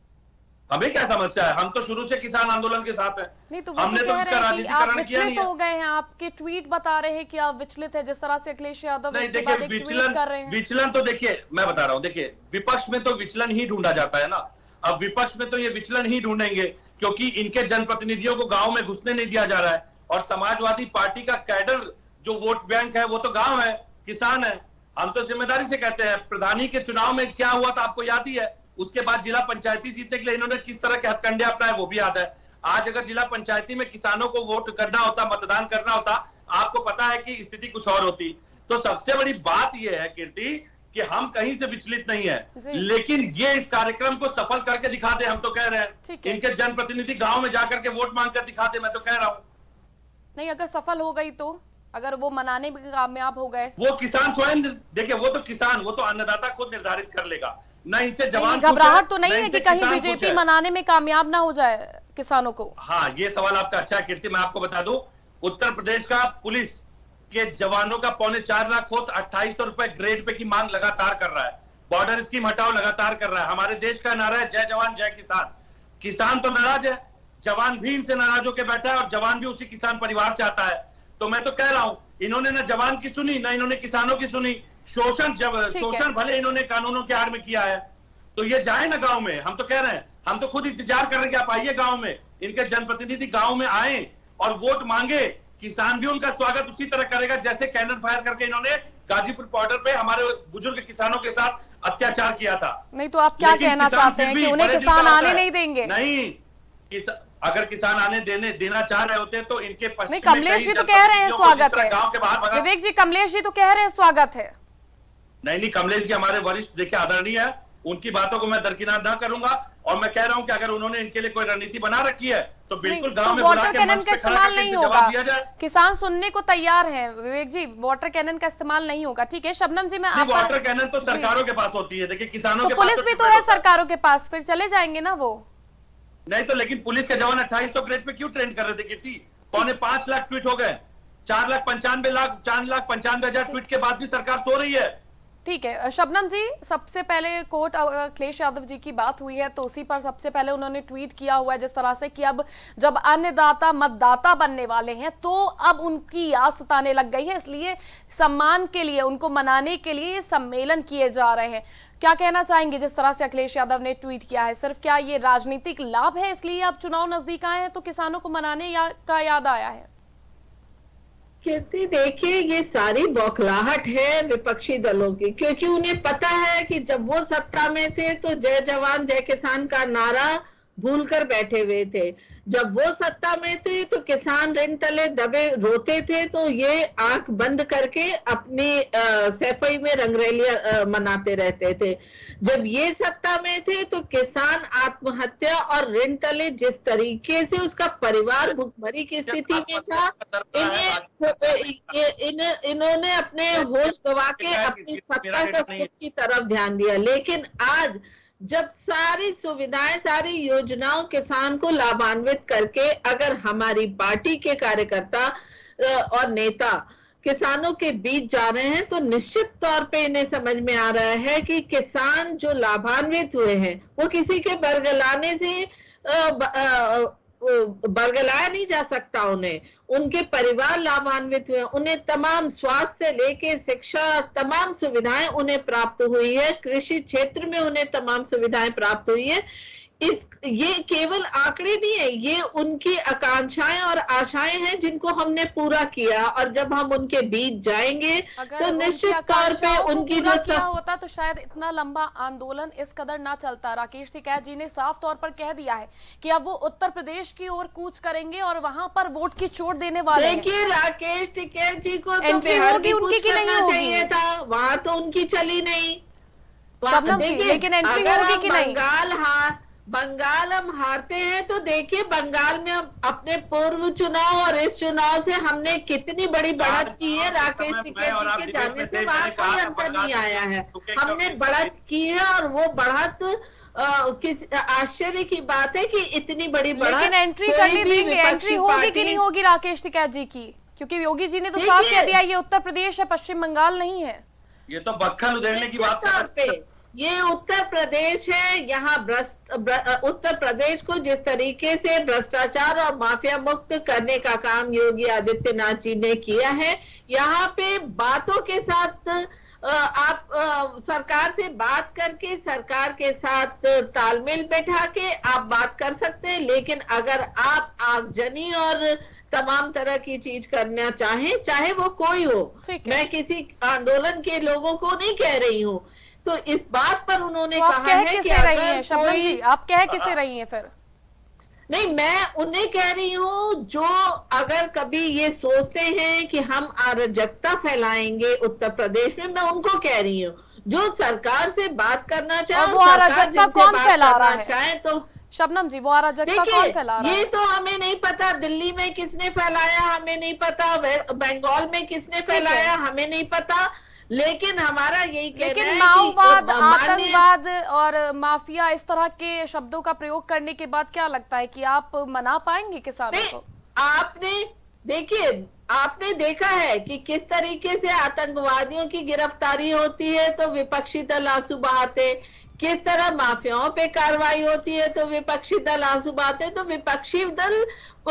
हमें क्या समस्या है? हम तो शुरू से किसान आंदोलन के साथ हैं। नहीं तो वो हमने तो कह तो रहे हैं कि आप विचलित हो गए हैं, आपके ट्वीट बता रहे हैं कि आप विचलित है, जिस तरह से अखिलेश यादव नहीं, देखिए विचलन कर रहे हैं। विचलन तो देखिए मैं बता रहा हूं, देखिए विपक्ष में तो विचलन ही ढूंढा जाता है ना। अब विपक्ष में तो ये विचलन ही ढूंढेंगे क्योंकि इनके जनप्रतिनिधियों को गांव में घुसने नहीं दिया जा रहा है। और समाजवादी पार्टी का कैडर जो वोट बैंक है वो तो गांव है, किसान है। हम तो जिम्मेदारी से कहते हैं, प्रधानी के चुनाव में क्या हुआ था आपको याद ही है। उसके बाद जिला पंचायती जीतने के लिए इन्होंने किस तरह के हथकंडे अपनाए वो भी याद है। आज अगर जिला पंचायती में किसानों को वोट करना होता, मतदान करना होता, आपको पता है कि स्थिति कुछ और होती। तो सबसे बड़ी बात यह है कीर्ति कि हम कहीं से विचलित नहीं है, लेकिन ये इस कार्यक्रम को सफल करके दिखा दे, हम तो कह रहे हैं। इनके जनप्रतिनिधि गांव में जाकर के वोट मांग कर दिखा दे, मैं तो कह रहा हूं। नहीं, अगर सफल हो गई तो, अगर वो मनाने में कामयाब हो गए, वो किसान स्वयं, देखिए वो तो किसान, वो तो अन्नदाता खुद निर्धारित कर लेगा ना। इनसे जवान घबराहट तो नहीं है कि कहीं बीजेपी मनाने में कामयाब ना हो जाए किसानों को? हाँ, ये सवाल आपका अच्छा है कीर्ति। मैं आपको बता दूं, उत्तर प्रदेश का पुलिस के जवानों का पौने चार लाख फोर्स अट्ठाईस सौ रुपए ग्रेड पे की मांग लगातार कर रहा है। बॉर्डर स्कीम हटाओ लगातार कर रहा है। हमारे देश का नारा है जय जवान जय किसान। किसान तो नाराज है, जवान भी इनसे नाराज होकर बैठा है और जवान भी उसी किसान परिवार से आता है। तो मैं तो कह रहा हूं, इन्होंने ना जवान की सुनी, ना इन्होंने किसानों की सुनी। शोषण जब शोषण भले इन्होंने कानूनों के आड़ में किया है, तो ये जाए ना गांव में। हम तो कह रहे हैं, हम तो खुद इंतजार कर रहे हैं कि आप आइए गांव में, इनके जनप्रतिनिधि गांव में आए और वोट मांगे। किसान भी उनका स्वागत उसी तरह करेगा जैसे कैनन फायर करके इन्होंने गाजीपुर बॉर्डर पे हमारे बुजुर्ग किसानों के साथ अत्याचार किया था। नहीं तो आप क्या कहना चाहते हैं कि उन्हें किसान आने नहीं देंगे? नहीं, किस, अगर किसान आने देने देना चाह रहे होते तो इनके पश्चिम नहीं, कमलेश जी तो कह रहे हैं स्वागत है। गांव के बाहर विवेक जी, कमलेश जी तो कह रहे हैं स्वागत है। नहीं नहीं, कमलेश जी हमारे वरिष्ठ देखिए आदरणीय है, उनकी बातों को मैं दरकिनार ना करूंगा। और मैं कह रहा हूं कि अगर उन्होंने इनके लिए कोई रणनीति बना रखी है तो बिल्कुल गांव में वाटर कैनन का इस्तेमाल नहीं होगा। किसान सुनने को तैयार हैं विवेक जी, वाटर कैनन का इस्तेमाल नहीं होगा। ठीक है शबनम जी, मैं आप वाटर कैनन तो सरकारों के पास होती है, देखिए किसानों के पास पुलिस भी तो है सरकारों के पास, फिर चले जाएंगे ना वो। नहीं तो लेकिन पुलिस के जवान अट्ठाईस सौ ग्रेड पे क्यों ट्रेन कर रहे थे कीर्ति? पौने पांच लाख ट्वीट हो गए, चार लाख पंचानवे लाख चार लाख पंचानवे हजार ट्वीट के बाद भी सरकार सो रही है। ठीक है शबनम जी, सबसे पहले कोर्ट अखिलेश यादव जी की बात हुई है तो उसी पर सबसे पहले उन्होंने ट्वीट किया हुआ है जिस तरह से कि अब जब अन्नदाता मतदाता बनने वाले हैं तो अब उनकी आस सताने लग गई है, इसलिए सम्मान के लिए, उनको मनाने के लिए ये सम्मेलन किए जा रहे हैं। क्या कहना चाहेंगे जिस तरह से अखिलेश यादव ने ट्वीट किया है? सिर्फ क्या ये राजनीतिक लाभ है इसलिए अब चुनाव नजदीक आए हैं तो किसानों को मनाने या, का याद आया है? कीर्ति, देखिए ये सारी बौखलाहट है विपक्षी दलों की, क्योंकि उन्हें पता है कि जब वो सत्ता में थे तो जय जवान जय किसान का नारा भूलकर बैठे हुए थे। जब वो सत्ता में थे तो किसान ऋण तले दबे रोते थे, तो ये आंख बंद करके अपनी सफाई में रंगरैलियां मनाते रहते थे। जब ये सत्ता में थे तो किसान आत्महत्या और ऋण तले जिस तरीके से उसका परिवार भुखमरी की स्थिति में था, इन्हें इन, इन्होंने अपने होश गवा के अपनी सत्ता का सुख की तरफ ध्यान दिया। लेकिन आज जब सारी सुविधाएं, सारी योजनाओं किसान को लाभान्वित करके अगर हमारी पार्टी के कार्यकर्ता और नेता किसानों के बीच जा रहे हैं, तो निश्चित तौर पे इन्हें समझ में आ रहा है कि किसान जो लाभान्वित हुए हैं वो किसी के बरगलाने से बरगलाया नहीं जा सकता। उन्हें उनके परिवार लाभान्वित हुए, उन्हें तमाम स्वास्थ्य से लेके शिक्षा तमाम सुविधाएं उन्हें प्राप्त हुई है, कृषि क्षेत्र में उन्हें तमाम सुविधाएं प्राप्त हुई है। इस ये केवल आंकड़े नहीं है, ये उनकी आकांक्षाएं और आशाएं हैं जिनको हमने पूरा किया। और जब हम उनके बीच जाएंगे तो निश्चित तौर पे उनकी जो सब होता तो शायद इतना लंबा आंदोलन इस कदर ना चलता। राकेश टिकैत जी ने साफ तौर पर कह दिया है कि अब वो उत्तर प्रदेश की ओर कूच करेंगे और वहां पर वोट की चोट देने वाले हैं। देखिए राकेश टिकैत जी को तो बिहार की उनकी की नहीं चाहिए था, वहां तो उनकी चली नहीं। लेकिन एंट्री होगी कि नहीं? बंगाल हार बंगाल हम हारते हैं तो देखिए बंगाल में हम अपने पूर्व चुनाव और इस चुनाव से हमने कितनी बड़ी बढ़त की है। राकेश टिकैत जी के जाने से वहां कोई अंतर नहीं आया है, हमने बढ़त की है और वो बढ़त किस आश्चर्य की बात है कि इतनी बड़ी बढ़त। लेकिन एंट्री करनी देंगे, एंट्री होगी कि नहीं होगी राकेश टिकैत जी की? क्योंकि योगी जी ने तो साफ कह दिया ये उत्तर प्रदेश है, पश्चिम बंगाल नहीं है। ये तो बक्खल उधेड़ने की बात पे ये उत्तर प्रदेश है। यहाँ उत्तर प्रदेश को जिस तरीके से भ्रष्टाचार और माफिया मुक्त करने का काम योगी आदित्यनाथ जी ने किया है, यहाँ पे बातों के साथ आप आ, सरकार से बात करके सरकार के साथ तालमेल बैठा के आप बात कर सकते हैं। लेकिन अगर आप आगजनी और तमाम तरह की चीज करना चाहें, चाहे वो कोई हो, मैं किसी आंदोलन के लोगों को नहीं कह रही हूँ, तो इस बात पर उन्होंने तो कहा है कि अगर शबनम जी आप कह किसे रही हैं फिर? नहीं, मैं उन्हें कह रही हूँ जो अगर कभी ये सोचते हैं कि हम अराजकता फैलाएंगे उत्तर प्रदेश में, मैं उनको कह रही हूँ जो सरकार से बात करना चाहे, वो अराजकता कौन फैला रहा है? चाहे तो शबनम जी वो अराजकता कौन फैला रहा है? ये तो हमें नहीं पता, दिल्ली में किसने फैलाया हमें नहीं पता, बंगाल में किसने फैलाया हमें नहीं पता, लेकिन हमारा यही कहना है कि माओवाद, आतंकवाद और माफिया इस तरह के शब्दों का प्रयोग करने के बाद क्या लगता है कि आप मना पाएंगे किसानों को? आपने देखिए, आपने देखा है कि किस तरीके से आतंकवादियों की गिरफ्तारी होती है तो विपक्षी दल आंसू बहाते, किस तरह माफियाओं पे कार्रवाई होती है तो विपक्षी दल आंसू बहाते। तो विपक्षी दल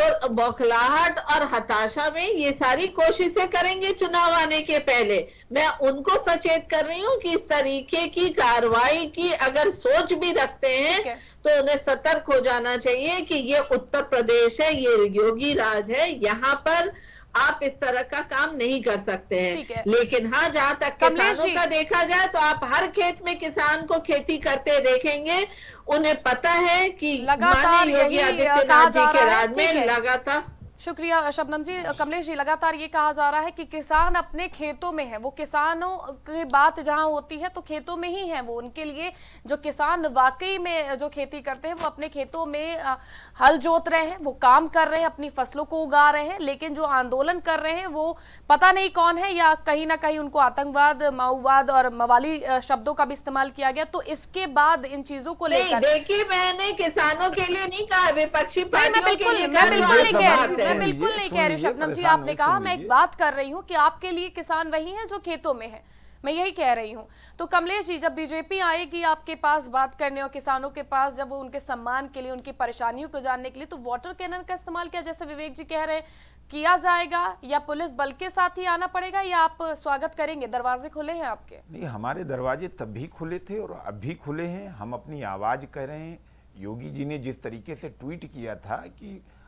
बौखलाहट और हताशा में ये सारी कोशिशें करेंगे चुनाव आने के पहले। मैं उनको सचेत कर रही हूँ कि इस तरीके की कार्रवाई की अगर सोच भी रखते हैं तो उन्हें सतर्क हो जाना चाहिए कि ये उत्तर प्रदेश है, ये योगी राज है, यहाँ पर आप इस तरह का काम नहीं कर सकते हैं। लेकिन हाँ, जहां तक किसानों का देखा जाए तो आप हर खेत में किसान को खेती करते देखेंगे, उन्हें पता है कि लगातार योगी आदित्यनाथ जी के राज में लगातार। शुक्रिया शबनम जी। कमलेश जी, लगातार ये कहा जा रहा है कि किसान अपने खेतों में है, वो किसानों की बात जहां होती है तो खेतों में ही है वो। उनके लिए जो किसान वाकई में जो खेती करते हैं वो अपने खेतों में हल जोत रहे हैं, वो काम कर रहे हैं, अपनी फसलों को उगा रहे हैं। लेकिन जो आंदोलन कर रहे हैं वो पता नहीं कौन है, या कहीं ना कहीं उनको आतंकवाद, माओवाद और मवाली शब्दों का भी इस्तेमाल किया गया। तो इसके बाद इन चीजों को लेकर देखिए, मैंने किसानों के लिए नहीं कहा, विपक्षी पार्टियों के लिए। मैं बिल्कुल नहीं कह रही, मैं बिल्कुल नहीं कह रही शबनम जी, आपने कहा, मैं एक बात कर रही हूँ कि आपके लिए किसान वही हैं जो खेतों में है, मैं यही कह रही हूँ। तो कमलेश जी, जब बीजेपी आएगी आपके पास बात करने और किसानों के पास, जब वो उनके सम्मान के लिए, उनकी परेशानियों को जानने के लिए, तो वाटर कैनन का इस्तेमाल किया, जैसे विवेक जी कह रहे हैं, किया जाएगा या पुलिस बल के साथ ही आना पड़ेगा, या आप स्वागत करेंगे? दरवाजे खुले हैं आपके? नहीं, हमारे दरवाजे तब भी खुले थे और अब भी खुले हैं। हम अपनी आवाज कह रहे हैं। योगी जी ने जिस तरीके से ट्वीट किया था कि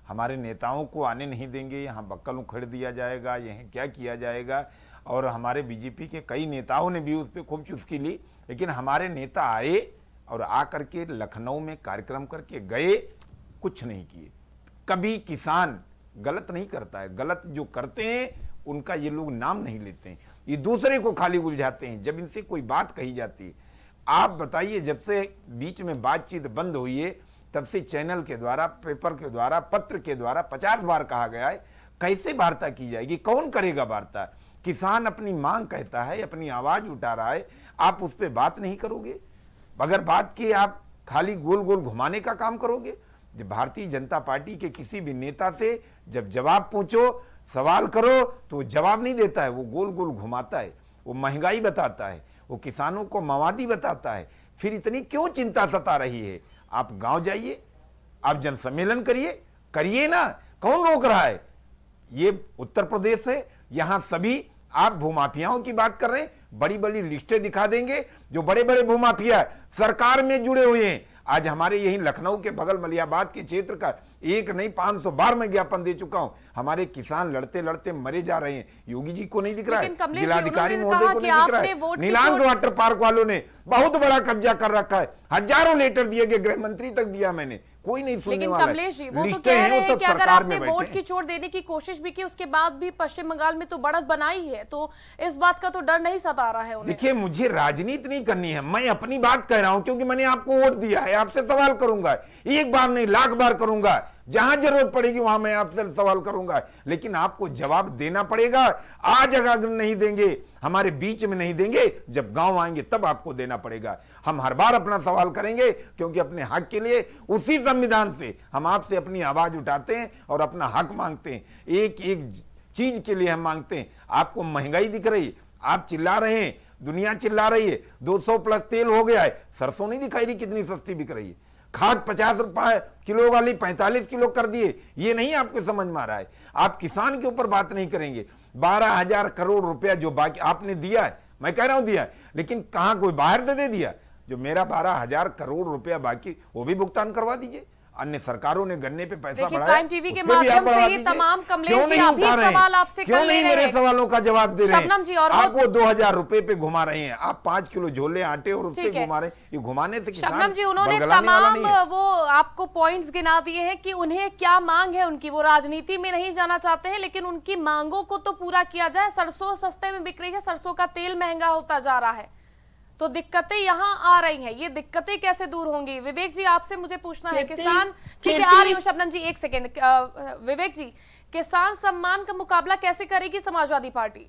हमारे नेताओं को आने नहीं देंगे, यहाँ बक्कल उखेड़ दिया जाएगा, यह क्या किया जाएगा। और हमारे बीजेपी के कई नेताओं ने भी उस पर खूब चुस्की ली, लेकिन हमारे नेता आए और आकर के लखनऊ में कार्यक्रम करके गए, कुछ नहीं किए। कभी किसान गलत नहीं करता है, गलत जो करते हैं उनका ये लोग नाम नहीं लेते हैं, ये दूसरे को खाली उलझाते हैं जब इनसे कोई बात कही जाती है। आप बताइए, जब से बीच में बातचीत बंद हुई है तब से चैनल के द्वारा, पेपर के द्वारा, पत्र के द्वारा पचास बार कहा गया है, कैसे वार्ता की जाएगी, कौन करेगा वार्ता? किसान अपनी मांग कहता है, अपनी आवाज उठा रहा है, आप उस पर बात नहीं करोगे? अगर बात की आप खाली गोल गोल घुमाने का काम करोगे। जब भारतीय जनता पार्टी के किसी भी नेता से जब जवाब पूछो, सवाल करो, तो वो जवाब नहीं देता है, वो गोल गोल घुमाता है, वो महंगाई बताता है, वो किसानों को मवादी बताता है। फिर इतनी क्यों चिंता सता रही है? आप गांव जाइए, आप जनसम्मेलन करिए, करिए ना, कौन रोक रहा है? ये उत्तर प्रदेश है, यहां सभी आप भूमाफियाओं की बात कर रहे हैं, बड़ी बड़ी लिस्टें दिखा देंगे जो बड़े बड़े भूमाफिया सरकार में जुड़े हुए हैं। आज हमारे यही लखनऊ के बगल मलियाबाद के क्षेत्र का एक नहीं पांच सौ बार मैं ज्ञापन दे चुका हूं। हमारे किसान लड़ते लड़ते मरे जा रहे हैं। योगी जी को नहीं दिख रहा है, जिलाधिकारी महोदय को नहीं दिख रहा है, नीलांग वाटर पार्क वालों ने बहुत बड़ा कब्जा कर रखा है, हजारों लेटर दिए गए, गृह मंत्री तक दिया मैंने, कोई नहीं सुनने वाला। लेकिन कमलेश जी, वो तो कह रहे हैं कि अगर आपने वोट की चोट देने की कोशिश भी की, उसके बाद भी पश्चिम बंगाल में तो बढ़त बनाई है, तो इस बात का तो डर नहीं सता रहा है उन्हें। देखिए, मुझे राजनीति नहीं करनी है, मैं अपनी बात कह रहा हूं क्योंकि मैंने आपको वोट दिया है, आपसे सवाल करूंगा, एक बार नहीं लाख बार करूंगा, जहां जरूरत पड़ेगी वहां मैं आपसे सवाल करूंगा, लेकिन आपको जवाब देना पड़ेगा। आज अगर नहीं देंगे, हमारे बीच में नहीं देंगे, जब गांव आएंगे तब आपको देना पड़ेगा। हम हर बार अपना सवाल करेंगे क्योंकि अपने हक के लिए उसी संविधान से हम आपसे अपनी आवाज उठाते हैं और अपना हक मांगते हैं। एक एक चीज के लिए हम मांगते हैं। आपको महंगाई दिख रही, आप चिल्ला रहे हैं, दुनिया चिल्ला रही है, दो सौ प्लस तेल हो गया है, सरसों नहीं दिखाई दी कितनी सस्ती बिक रही है, खाद पचास रुपए किलो वाली पैंतालीस किलो कर दिए, ये नहीं आपको समझ में आ रहा है। आप किसान के ऊपर बात नहीं करेंगे। बारह हजार करोड़ रुपया जो बाकी आपने दिया है, मैं कह रहा हूं दिया है, लेकिन कहां कोई बाहर से दे दिया? जो मेरा बारह हजार करोड़ रुपया बाकी, वो भी भुगतान करवा दीजिए। अन्य सरकारों ने गन्ने पे पैसा बढ़ाया, प्राइम टीवी के माध्यम से ही तमाम कमलेश जी अभी सवाल आपसे कर ले रहे हैं, मेरे सवालों का जवाब दे रहे हैं। शबनम जी, और आप वो दो हजार रुपए पे घुमा रहे हैं, आप पांच किलो झोले आटे और उससे घुमा रहे हैं, ये घुमाने से किसान शबनम जी, उन्होंने तमाम वो आपको पॉइंट्स गिना दिए हैं कि उन्हें क्या मांग है उनकी, वो राजनीति में नहीं जाना चाहते हैं, लेकिन उनकी मांगों को तो पूरा किया जाए। सरसों सस्ते में बिक रही है, सरसों का तेल महंगा होता जा रहा है, तो दिक्कतें यहाँ आ रही हैं, ये दिक्कतें कैसे दूर होंगी? विवेक जी, आपसे मुझे पूछना है, किसान, ठीक है आ रही हूँ शबनम जी, एक सेकेंड। विवेक जी, किसान सम्मान का मुकाबला कैसे करेगी समाजवादी पार्टी?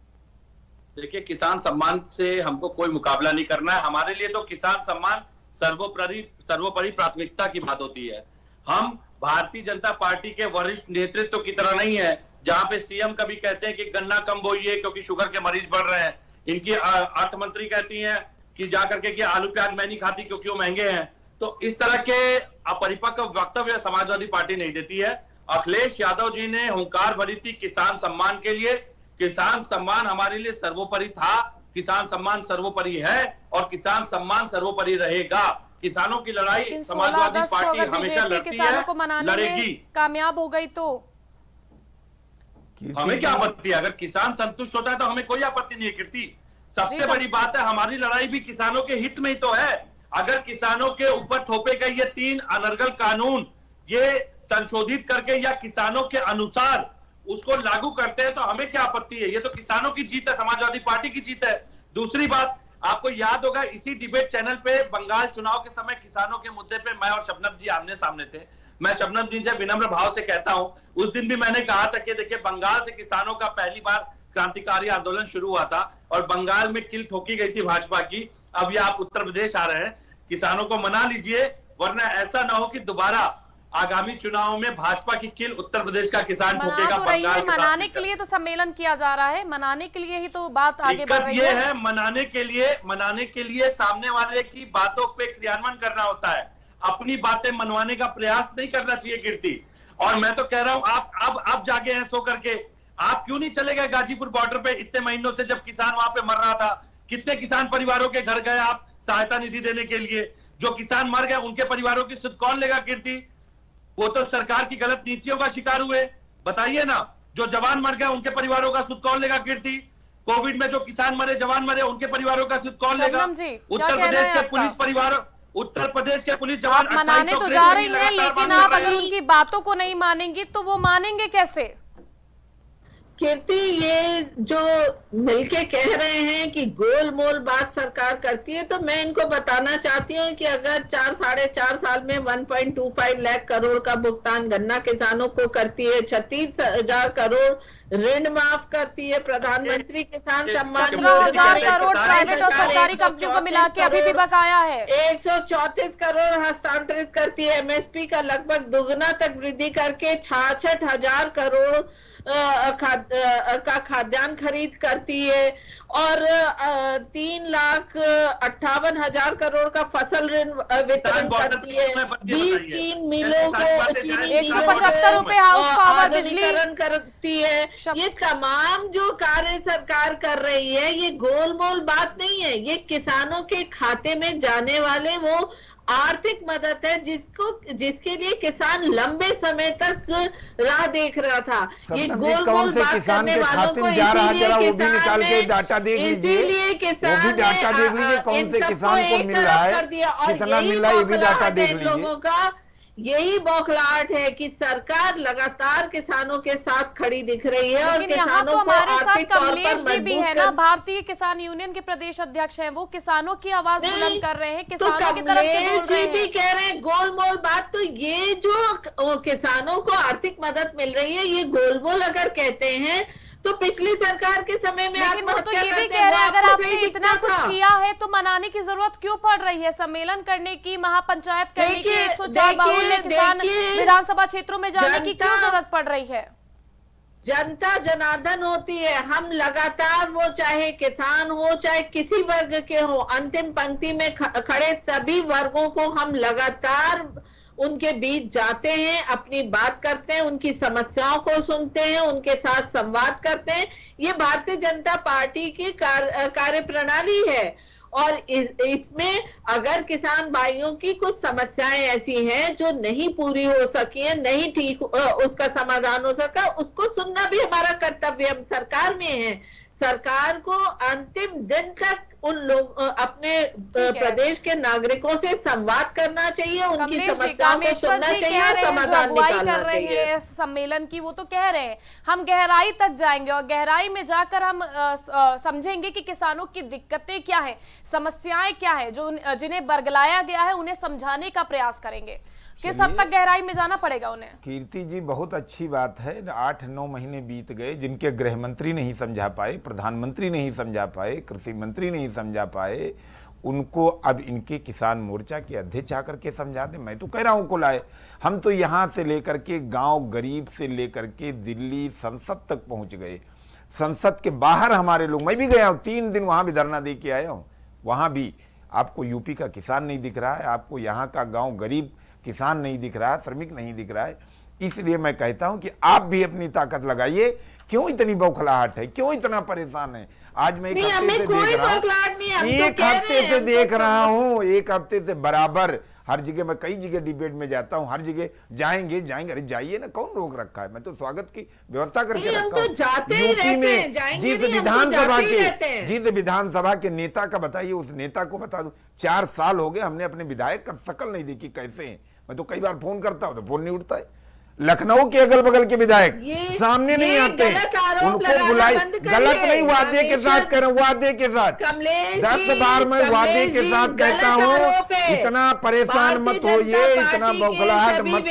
देखिए, किसान सम्मान से हमको कोई मुकाबला नहीं करना है। हमारे लिए तो किसान सम्मान सर्वोपरि सर्वोपरि प्राथमिकता की बात होती है। हम भारतीय जनता पार्टी के वरिष्ठ नेतृत्व की तरह नहीं है, जहां पे सीएम कभी कहते हैं कि गन्ना कम बोइए क्योंकि शुगर के मरीज बढ़ रहे हैं, इनकी अर्थ मंत्री कहती हैं कि जाकर के कि आलू प्याज मैं नहीं खाती क्योंकि वो महंगे हैं। तो इस तरह के अपरिपक्व वक्तव्य समाजवादी पार्टी नहीं देती है। अखिलेश यादव जी ने हुंकार भरी थी किसान सम्मान के लिए। किसान सम्मान हमारे लिए सर्वोपरि था, किसान सम्मान सर्वोपरि है और किसान सम्मान सर्वोपरि रहेगा। किसानों की लड़ाई समाजवादी पार्टी हमेशा लड़ती है, लड़ेगी। कामयाब हो गई तो हमें क्या आपत्ति है? अगर किसान संतुष्ट होता है तो हमें कोई आपत्ति नहीं है। कीर्ति, सबसे बड़ी बात है, हमारी लड़ाई भी किसानों के हित में ही तो है। अगर किसानों के ऊपर थोपे गए ये तीन अनर्गल कानून, ये संशोधित करके या किसानों के अनुसार उसको लागू करते हैं तो हमें क्या आपत्ति है? ये तो किसानों की जीत है, समाजवादी पार्टी की जीत है। दूसरी बात, आपको याद होगा इसी डिबेट चैनल पे बंगाल चुनाव के समय किसानों के मुद्दे पे मैं और शबनम जी आमने सामने थे। मैं शबनम जी से विनम्र भाव से कहता हूं, उस दिन भी मैंने कहा था कि देखिए, बंगाल से किसानों का पहली बार क्रांतिकारी आंदोलन शुरू हुआ था और बंगाल में किल ठोकी गई थी भाजपा की। अब ये आप उत्तर प्रदेश आ रहे हैं, किसानों को मना लीजिए, वरना ऐसा ना हो कि दोबारा आगामी चुनाव में भाजपा की किल उत्तर प्रदेश का किसान ठोकेगा। तो बंगाल मनाने के लिए तो सम्मेलन किया जा रहा है, मनाने के लिए ही तो बात आगे बढ़ रही है। है मनाने के लिए मनाने के लिए सामने वाले की बातों पे क्रियान्वयन करना होता है, अपनी बातें मनवाने का प्रयास नहीं करना चाहिए। कीर्ति, और मैं तो कह रहा हूं, आप अब अब जागे हैं सो करके, आप क्यों नहीं चले गए गाजीपुर बॉर्डर पे इतने महीनों से, जब किसान वहां पे मर रहा था? कितने किसान परिवारों के घर गए आप सहायता निधि देने के लिए? जो किसान मर गए उनके परिवारों की सुध कौन लेगा? कीर्ति, वो तो सरकार की गलत नीतियों का शिकार हुए। बताइए ना, जो जवान मर गए उनके परिवारों का सुध कौन लेगा? कीर्ति, कोविड में जो किसान मरे, जवान मरे, उनके परिवारों का सुध कौन लेगा? उत्तर प्रदेश के पुलिस परिवार, उत्तर प्रदेश के पुलिस जवान मनाने तो जा रही हैं, लेकिन आप अगर उनकी बातों को नहीं मानेंगी तो वो मानेंगे कैसे? कीर्ति, ये जो मिलके कह रहे हैं कि गोलमोल बात सरकार करती है, तो मैं इनको बताना चाहती हूँ कि अगर चार साढ़े चार साल में एक पॉइंट दो पाँच लाख करोड़ का भुगतान गन्ना किसानों को करती है, छत्तीस हजार करोड़ ऋण माफ करती है, प्रधानमंत्री किसान सम्मान सत्रह हजार करोड़ प्राइवेट और सरकारी कंपनियों को मिला के अभी भी बकाया है, एक सौ चौतीस करोड़ हस्तांतरित करती है, एमएसपी का लगभग दोगुना तक वृद्धि करके छियासठ हजार करोड़ खाद, का खाद्यान्न खरीद करती है और तीन लाख अट्ठावन हजार करोड़ का फसल ऋण वितरण करती है, बीस चीन मिलों को चीनी एक सौ पचहत्तर रुपए हाउस पावर बिजली करती है। ये तमाम जो कार्य सरकार कर रही है, ये गोलमोल बात नहीं है, ये किसानों के खाते में जाने वाले वो आर्थिक मदद है जिसको जिसके लिए किसान लंबे समय तक राह देख रहा था। ये गोल गोल बात करने वालों को इसीलिए किसान ने डाटा देख लीजिए, इसीलिए किसान ने डाटा देख लीजिए कौन से किसान को मिल रहा है, कितना मिल रहा है, ये भी डाटा देख लीजिए। लोगों का यही बौखलाहट है कि सरकार लगातार किसानों के साथ खड़ी दिख रही है और किसानों को आर्थिक तौर पर कमलेश जी भी है ना, भारतीय किसान यूनियन के प्रदेश अध्यक्ष हैं, वो किसानों की आवाज बुलंद कर रहे हैं, किसानों की तरफ से बोल रहे हैं। भी कह रहे हैं गोलमोल बात, तो ये जो किसानों को आर्थिक मदद मिल रही है, ये गोलमोल अगर कहते हैं तो पिछली सरकार के समय में लेकिन वो तो ये भी कह रहे हैं अगर आपने इतना कुछ किया है तो मनाने की जरूरत क्यों पड़ रही है? सम्मेलन करने की, महापंचायत करने की, एक सौ चार बाहुल्य किसान विधानसभा क्षेत्रों में जाने की क्यों जरूरत पड़ रही है? जनता जनार्दन होती है, हम लगातार, वो चाहे किसान हो चाहे किसी वर्ग के हो, अंतिम पंक्ति में खड़े सभी वर्गों को हम लगातार उनके बीच जाते हैं, अपनी बात करते हैं, उनकी समस्याओं को सुनते हैं, उनके साथ संवाद करते हैं। ये भारतीय जनता पार्टी की कार्य प्रणाली है और इस, इसमें अगर किसान भाइयों की कुछ समस्याएं ऐसी हैं जो नहीं पूरी हो सकी हैं, नहीं ठीक उसका समाधान हो सका, उसको सुनना भी हमारा कर्तव्य। हम सरकार में हैं, सरकार को अंतिम दिन तक उन लोग अपने प्रदेश के नागरिकों से संवाद करना चाहिए, उनकी समस्याओं को सुनना चाहिए और समाधान निकालना चाहिए। सम्मेलन की वो तो कह रहे हैं हम गहराई तक जाएंगे और गहराई में जाकर हम समझेंगे कि किसानों की दिक्कतें क्या है, समस्याएं क्या है, जो जिन्हें बरगलाया गया है उन्हें समझाने का प्रयास करेंगे। किस हद तक गहराई में जाना पड़ेगा उन्हें? कीर्ति जी, बहुत अच्छी बात है। आठ नौ महीने बीत गए जिनके गृह मंत्री नहीं समझा पाए, प्रधानमंत्री नहीं समझा पाए, कृषि मंत्री नहीं समझा पाए, उनको अब इनके किसान मोर्चा के अध्यक्ष आकर के समझा दे। मैं तो कह रहा हूं को लाए, हम तो यहाँ से लेकर के गांव गरीब से लेकर के दिल्ली संसद तक पहुंच गए। संसद के बाहर हमारे लोग, मैं भी गया हूं, तीन दिन वहां भी धरना दे के आया हूं। वहां भी आपको यूपी का किसान नहीं दिख रहा है, आपको यहाँ का गाँव गरीब किसान नहीं दिख रहा है, श्रमिक नहीं दिख रहा है। इसलिए मैं कहता हूं कि आप भी अपनी ताकत लगाइए। क्यों इतनी बौखलाहट है, क्यों इतना परेशान है? आज मैं एक हफ्ते से देख रहा हूं, एक हफ्ते से देख रहा हूं, एक हफ्ते से बराबर हर जगह, मैं कई जगह डिबेट में जाता हूं, हर जगह जाएंगे जाएंगे, अरे जाइए ना, कौन रोक रखा है? मैं तो स्वागत की व्यवस्था करके रखा हूं। यूपी में जिस विधानसभा के जिस विधानसभा के नेता का बताइए, उस नेता को बता दूं, चार साल हो गए हमने अपने विधायक का शकल नहीं देखी कैसे हैं। मैं तो कई बार फोन करता हूं तो फोन नहीं उठता है। लखनऊ के अगल बगल के विधायक सामने नहीं आते, उनको बुलाई, गलत नहीं, वादे के साथ कर वादे के साथ दस बार मैं वादे के साथ कहता हूँ, इतना परेशान मत होइए, इतना बौखलाहट मत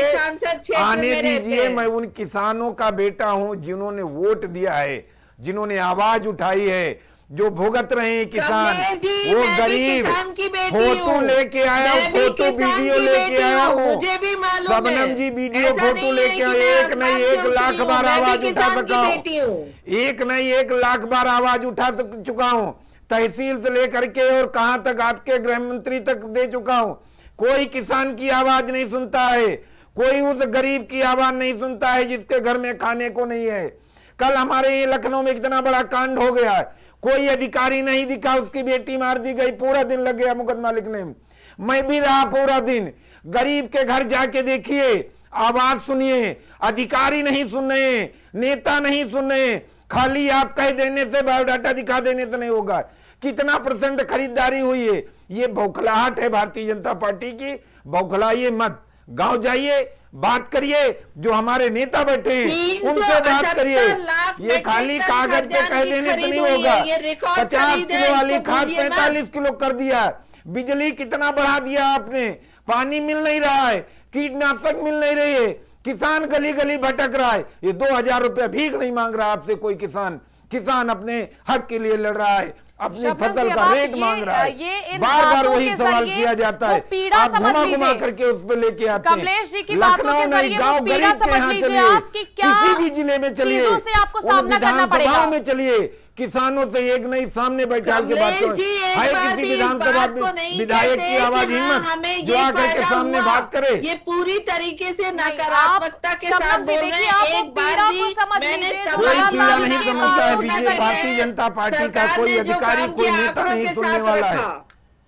करिए, आने दीजिए। मैं उन किसानों का बेटा हूँ जिन्होंने वोट दिया है, जिन्होंने आवाज उठाई है, जो भुगत रहे हैं किसान, वो गरीब, फोटो लेके आया हूँ, फोटो वीडियो लेके आया हूँ, सबनम जी वीडियो फोटो लेके आए, एक नहीं एक लाख बार आवाज उठा सका हूँ, एक नहीं एक लाख बार आवाज उठा चुका हूँ, तहसील से लेकर के और कहां तक आपके गृह मंत्री तक दे चुका हूँ। कोई किसान की आवाज नहीं सुनता है, कोई उस गरीब की आवाज नहीं सुनता है जिसके घर में खाने को नहीं है। कल हमारे ये लखनऊ में इतना बड़ा कांड हो गया है, कोई अधिकारी नहीं दिखा, उसकी बेटी मार दी गई, पूरा दिन लग गया मुकदमा लिखने में। मैं भी रहा पूरा दिन, गरीब के घर जाके देखिए, आवाज सुनिए। अधिकारी नहीं सुन रहे, नेता नहीं सुन रहे, खाली आप कह देने से, बायोडाटा दिखा देने से नहीं होगा। कितना परसेंट खरीदारी हुई है, ये बौखलाहट है भारतीय जनता पार्टी की। बौखलाइए मत, गांव जाइए, बात करिए, जो हमारे नेता बैठे हैं उनसे बात करिए। ये खाली कागज पे कह देने से नहीं होगा। पचास किलो वाली खाद पैंतालीस किलो कर दिया, बिजली कितना बढ़ा दिया आपने, पानी मिल नहीं रहा है, कीटनाशक मिल नहीं रही है, किसान गली गली भटक रहा है। ये दो हजार रुपया भीख नहीं मांग रहा आपसे कोई किसान, किसान अपने हक के लिए लड़ रहा है, अपनी फसल का रेट मांग रहा है। बार बार वही सवाल किया जाता है, आप घुमा घुमा करके उस पर लेके आते हैं। कमलेश जी की बातों के जरिए वो पीड़ा समझ लीजिए आप कि क्या किसी भी जिले में चलिए, चीजों से आपको सामना करना पड़ेगा। में चलिए, किसानों से एक नहीं सामने बैठा के बात करो। है किसी विधानसभा विधायक की आवाज हिम्मत जो आकर के सामने बात करे? ये पूरी तरीके से नकारात्मकता के साथ बोल रहे हैं। एक बार भी मैंने कोई पीड़ा नहीं समझता है पीछे भारतीय जनता पार्टी का कोई अधिकारी, कोई नेता नहीं सुनने वाला है।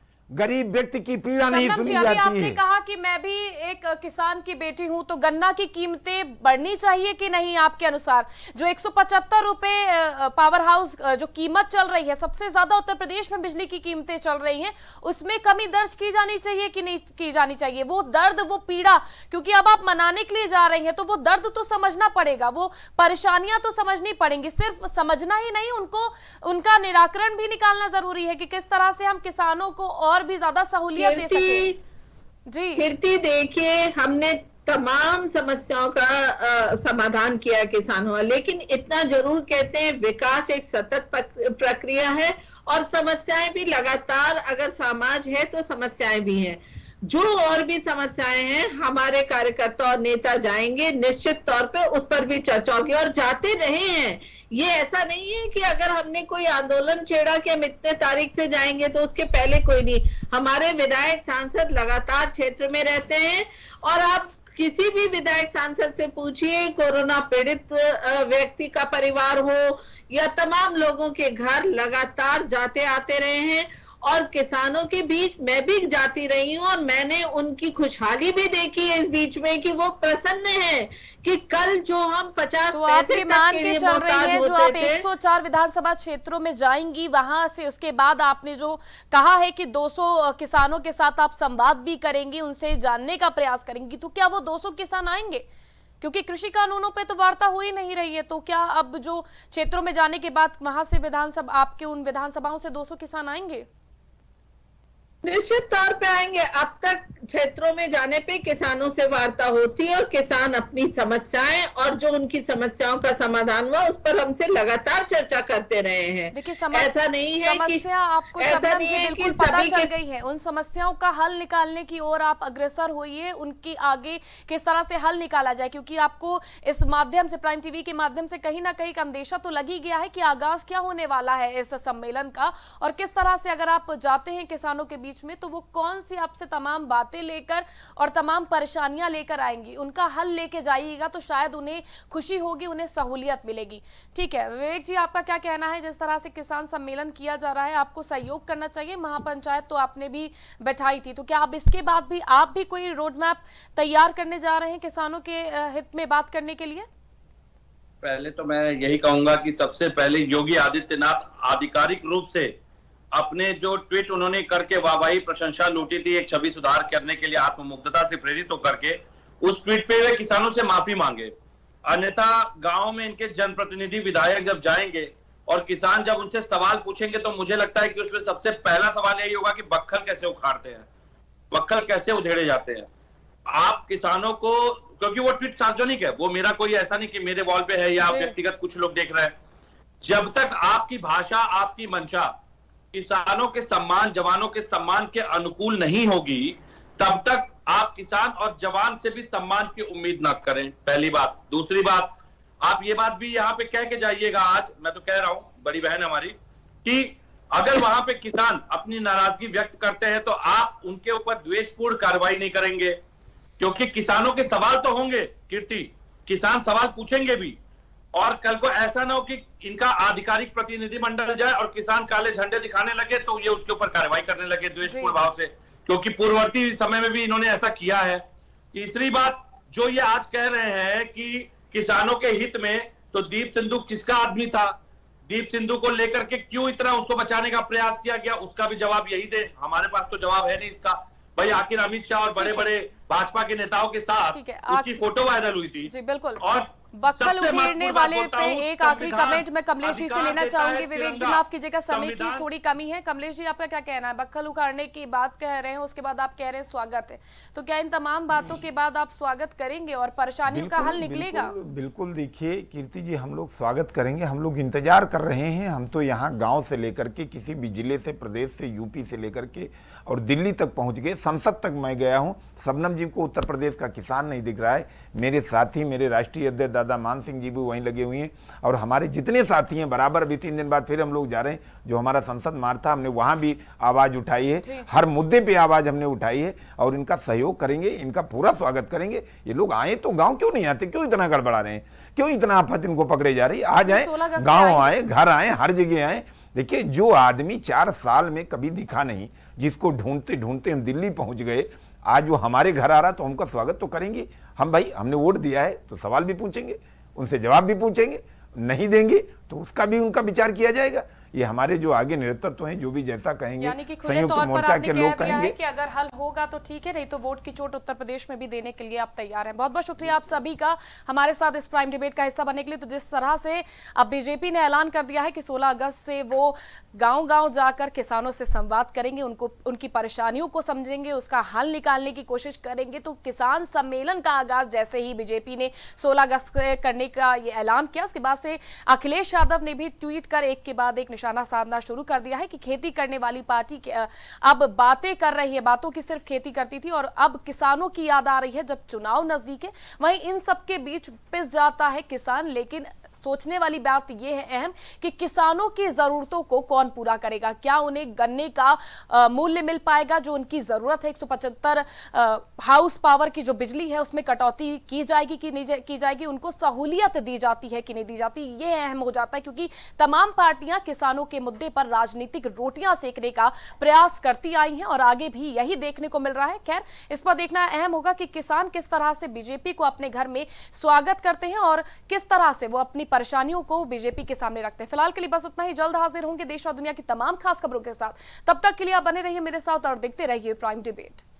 गरीब व्यक्ति की पीड़ा नहीं सुनी जाती है। आपने कहा कि मैं भी एक किसान की बेटी हूं, तो गन्ना की कीमतें बढ़नी चाहिए कि नहीं आपके अनुसार? जो एक सौ पचहत्तर रुपए पावर हाउस जो कीमत चल रही है, सबसे ज्यादा उत्तर प्रदेश में बिजली की कीमतें चल रही हैं, उसमें कमी दर्ज की जानी चाहिए कि नहीं की जानी चाहिए? वो दर्द, वो पीड़ा, क्योंकि अब आप मनाने के लिए जा रहे हैं तो वो दर्द तो समझना पड़ेगा, वो परेशानियां तो समझनी पड़ेंगी। सिर्फ समझना ही नहीं, उनको उनका निराकरण भी निकालना जरूरी है कि किस तरह से हम किसानों को और भी ज्यादा सहूलियत दे सके। जी कीर्ति, देखिए हमने तमाम समस्याओं का आ, समाधान किया किसानों, लेकिन इतना जरूर कहते हैं विकास एक सतत प्रक्रिया है और समस्याएं भी लगातार, अगर समाज है तो समस्याएं भी हैं। जो और भी समस्याएं हैं हमारे कार्यकर्ता और नेता जाएंगे, निश्चित तौर पे उस पर भी चर्चा होगी और जाते रहे हैं। ये ऐसा नहीं है कि अगर हमने कोई आंदोलन छेड़ा कि हम इतने तारीख से जाएंगे तो उसके पहले कोई नहीं। हमारे विधायक सांसद लगातार क्षेत्र में रहते हैं और आप किसी भी विधायक सांसद से पूछिए, कोरोना पीड़ित व्यक्ति का परिवार हो या तमाम लोगों के घर लगातार जाते आते रहे हैं और किसानों के बीच मैं भी जाती रही हूं और मैंने उनकी खुशहाली भी देखी है इस बीच में कि वो प्रसन्न हैं कि कल जो हम पचास तो पैसे मान के चल रही है, जो आप एक सौ चार विधानसभा क्षेत्रों में जाएंगी, वहां से उसके बाद आपने जो कहा है कि दो सौ किसानों के साथ आप संवाद भी करेंगी, उनसे जानने का प्रयास करेंगी, तो क्या वो दो सौ किसान आएंगे? क्योंकि कृषि कानूनों पे तो वार्ता हो ही नहीं रही है, तो क्या अब जो क्षेत्रों में जाने के बाद वहां से विधानसभा, आपके उन विधानसभाओं से दो सौ किसान आएंगे? निश्चित तौर पे आएंगे। अब तक क्षेत्रों में जाने पे किसानों से वार्ता होती है और किसान अपनी समस्याएं और जो उनकी समस्याओं का समाधान हुआ उस पर हमसे लगातार चर्चा करते रहे हैं। देखिए, ऐसा नहीं है कि समस्या आपको ऐसा नहीं है कि पता चल गई है, उन समस्याओं का हल निकालने की ओर आप अग्रसर होइए, उनकी आगे किस तरह से हल निकाला जाए, क्योंकि आपको इस माध्यम से, प्राइम टीवी के माध्यम से कहीं ना कहीं अंदेशा तो लग ही गया है कि आगाज क्या होने वाला है इस सम्मेलन का और किस तरह से अगर आप जाते हैं किसानों के बीच में तो वो कौन सी आपसे तमाम बातें लेकर और तमाम परेशानियां लेकर आएंगी, उनका हल लेके जाइएगा तो शायद उन्हें खुशी होगी, उन्हें सहूलियत मिलेगी। ठीक है विवेक जी, आपका क्या कहना है? जिस तरह से किसान सम्मेलन किया जा रहा है, आपको सहयोग करना चाहिए, महापंचायत तो आपने भी बैठाई थी, तो क्या अब इसके बाद भी आप भी कोई रोड मैप तैयार करने जा रहे हैं किसानों के हित में बात करने के लिए? पहले तो मैं यही कहूंगा कि सबसे पहले योगी आदित्यनाथ आधिकारिक रूप से अपने जो ट्वीट उन्होंने करके वाहवाही प्रशंसा लूटी थी, एक छवि सुधार करने के लिए आत्ममुग्धता से प्रेरित होकर के उस ट्वीट पे वे किसानों से माफी मांगे। अन्यथा गांव में इनके जनप्रतिनिधि विधायक जब जाएंगे और किसान जब उनसे सवाल पूछेंगे तो मुझे लगता है कि उसमें सबसे पहला सवाल यही होगा कि बक्खल कैसे उखाड़ते हैं, बक्खल कैसे उधेड़े जाते हैं। आप किसानों को, क्योंकि वो ट्वीट सार्वजनिक है, वो मेरा कोई ऐसा नहीं कि मेरे वॉल पे है या व्यक्तिगत कुछ लोग देख रहे हैं। जब तक आपकी भाषा, आपकी मंशा किसानों के सम्मान, जवानों के सम्मान के अनुकूल नहीं होगी, तब तक आप किसान और जवान से भी सम्मान की उम्मीद ना करें, पहली बात। दूसरी बात, आप ये बात भी यहाँ पे कह के जाइएगा, आज मैं तो कह रहा हूं, बड़ी बहन हमारी, कि अगर वहां पे किसान अपनी नाराजगी व्यक्त करते हैं तो आप उनके ऊपर द्वेषपूर्ण कार्रवाई नहीं करेंगे, क्योंकि किसानों के सवाल तो होंगे कीर्ति, किसान सवाल पूछेंगे भी, और कल को ऐसा ना हो कि इनका आधिकारिक प्रतिनिधि मंडल जाए और किसान काले झंडे दिखाने लगे तो ये उसके ऊपर कार्रवाई करने लगे द्वेषपूर्ण भाव से, क्योंकि पूर्ववर्ती समय में भी इन्होंने ऐसा किया है। तीसरी बात, जो ये आज कह रहे हैं कि किसानों के हित में, तो दीप सिंधु किसका आदमी था? दीप सिंधु को लेकर के क्यों इतना उसको बचाने का प्रयास किया गया, उसका भी जवाब यही दे। हमारे पास तो जवाब है नहीं इसका। भाई आखिर अमित शाह और बड़े बड़े भाजपा के नेताओं के साथ उसकी फोटो वायरल हुई थी। जी बिल्कुल। और बक्खल उखेड़ने वाले पे एक आखिरी कमेंट मैं कमलेश जी से लेना चाहूंगी। विवेक जी माफ कीजिएगा, समय की थोड़ी कमी है। कमलेश जी आपका क्या कहना है? बक्खल उखाड़ने की बात कह रहे हैं, उसके बाद आप कह रहे हैं स्वागत है, तो क्या इन तमाम बातों के बाद आप स्वागत करेंगे और परेशानियों का हल निकलेगा? बिल्कुल। देखिए कीर्ति जी, हम लोग स्वागत करेंगे, हम लोग इंतजार कर रहे हैं। हम तो यहाँ गाँव से लेकर के किसी भी जिले से, प्रदेश से, यूपी से लेकर के और दिल्ली तक पहुँच गए, संसद तक मैं गया हूँ। शबनम जी को उत्तर प्रदेश का किसान नहीं दिख रहा है। मेरे साथी, मेरे राष्ट्रीय अध्यक्ष दादा मान सिंह जी भी वहीं लगे हुए हैं, और हमारे जितने साथी हैं बराबर। अभी तीन दिन बाद फिर हम लोग जा रहे हैं, जो हमारा संसद मार्च था, हमने वहां भी आवाज उठाई है, हर मुद्दे पे आवाज हमने उठाई है, और इनका सहयोग करेंगे, इनका पूरा स्वागत करेंगे। ये लोग आए तो गाँव क्यों नहीं आते? क्यों इतना गड़बड़ा रहे हैं? क्यों इतना आफत इनको पकड़े जा रही है? आ जाए, गाँव आए, घर आए, हर जगह आए। देखिए, जो आदमी चार साल में कभी दिखा नहीं, जिसको ढूंढते ढूंढते हम दिल्ली पहुंच गए, आज वो हमारे घर आ रहा, तो उनका स्वागत तो करेंगे हम। भाई हमने वोट दिया है तो सवाल भी पूछेंगे, उनसे जवाब भी पूछेंगे। नहीं देंगे तो उसका भी उनका विचार किया जाएगा। ये हमारे जो आगे नेतृत्व हैं, जो भी जैसा कहेंगे, यानी कि खुले तौर पर आपने कह दिया है कि अगर हल होगा तो ठीक है, नहीं तो वोट की चोट उत्तर प्रदेश में भी देने के लिए आप तैयार हैं। बहुत बहुत शुक्रिया आप सभी का हमारे साथ इस प्राइम डिबेट का हिस्सा बनने के लिए। तो जिस तरह से अब बीजेपी ने ऐलान कर दिया है कि सोलह अगस्त से वो गांव-गांव जाकर किसानों से संवाद करेंगे, उनको उनकी परेशानियों को समझेंगे, उसका हल निकालने की कोशिश करेंगे। तो किसान सम्मेलन का आगाज जैसे ही बीजेपी ने सोलह अगस्त करने का ये ऐलान किया, उसके बाद से अखिलेश यादव ने भी ट्वीट कर एक के बाद एक निशाना साधना शुरू कर दिया है कि खेती करने वाली पार्टी अब बातें कर रही है, बातों की सिर्फ खेती करती थी और अब किसानों की याद आ रही है जब चुनाव नजदीक है। वहीं इन सबके बीच पिस जाता है किसान, लेकिन सोचने वाली बात यह है अहम कि किसानों की जरूरतों को कौन पूरा करेगा? क्या उन्हें गन्ने का मूल्य मिल पाएगा जो उनकी जरूरत है? एक सौ पचहत्तर हाउस पावर की जो बिजली है उसमें कटौती की जाएगी कि नहीं की जाएगी? उनको सहूलियत दी जाती है कि नहीं दी जाती? यह अहम हो जाता है, क्योंकि तमाम पार्टियां किसानों के मुद्दे पर राजनीतिक रोटियां सेकने का प्रयास करती आई हैं और आगे भी यही देखने को मिल रहा है। खैर, इस पर देखना अहम होगा कि किसान किस तरह से बीजेपी को अपने घर में स्वागत करते हैं और किस तरह से वो अपनी परेशानियों को बीजेपी के सामने रखते हैं। फिलहाल के लिए बस इतना ही। जल्द हाजिर होंगे देश और दुनिया की तमाम खास खबरों के साथ। तब तक के लिए आप बने रहिए मेरे साथ और देखते रहिए प्राइम डिबेट।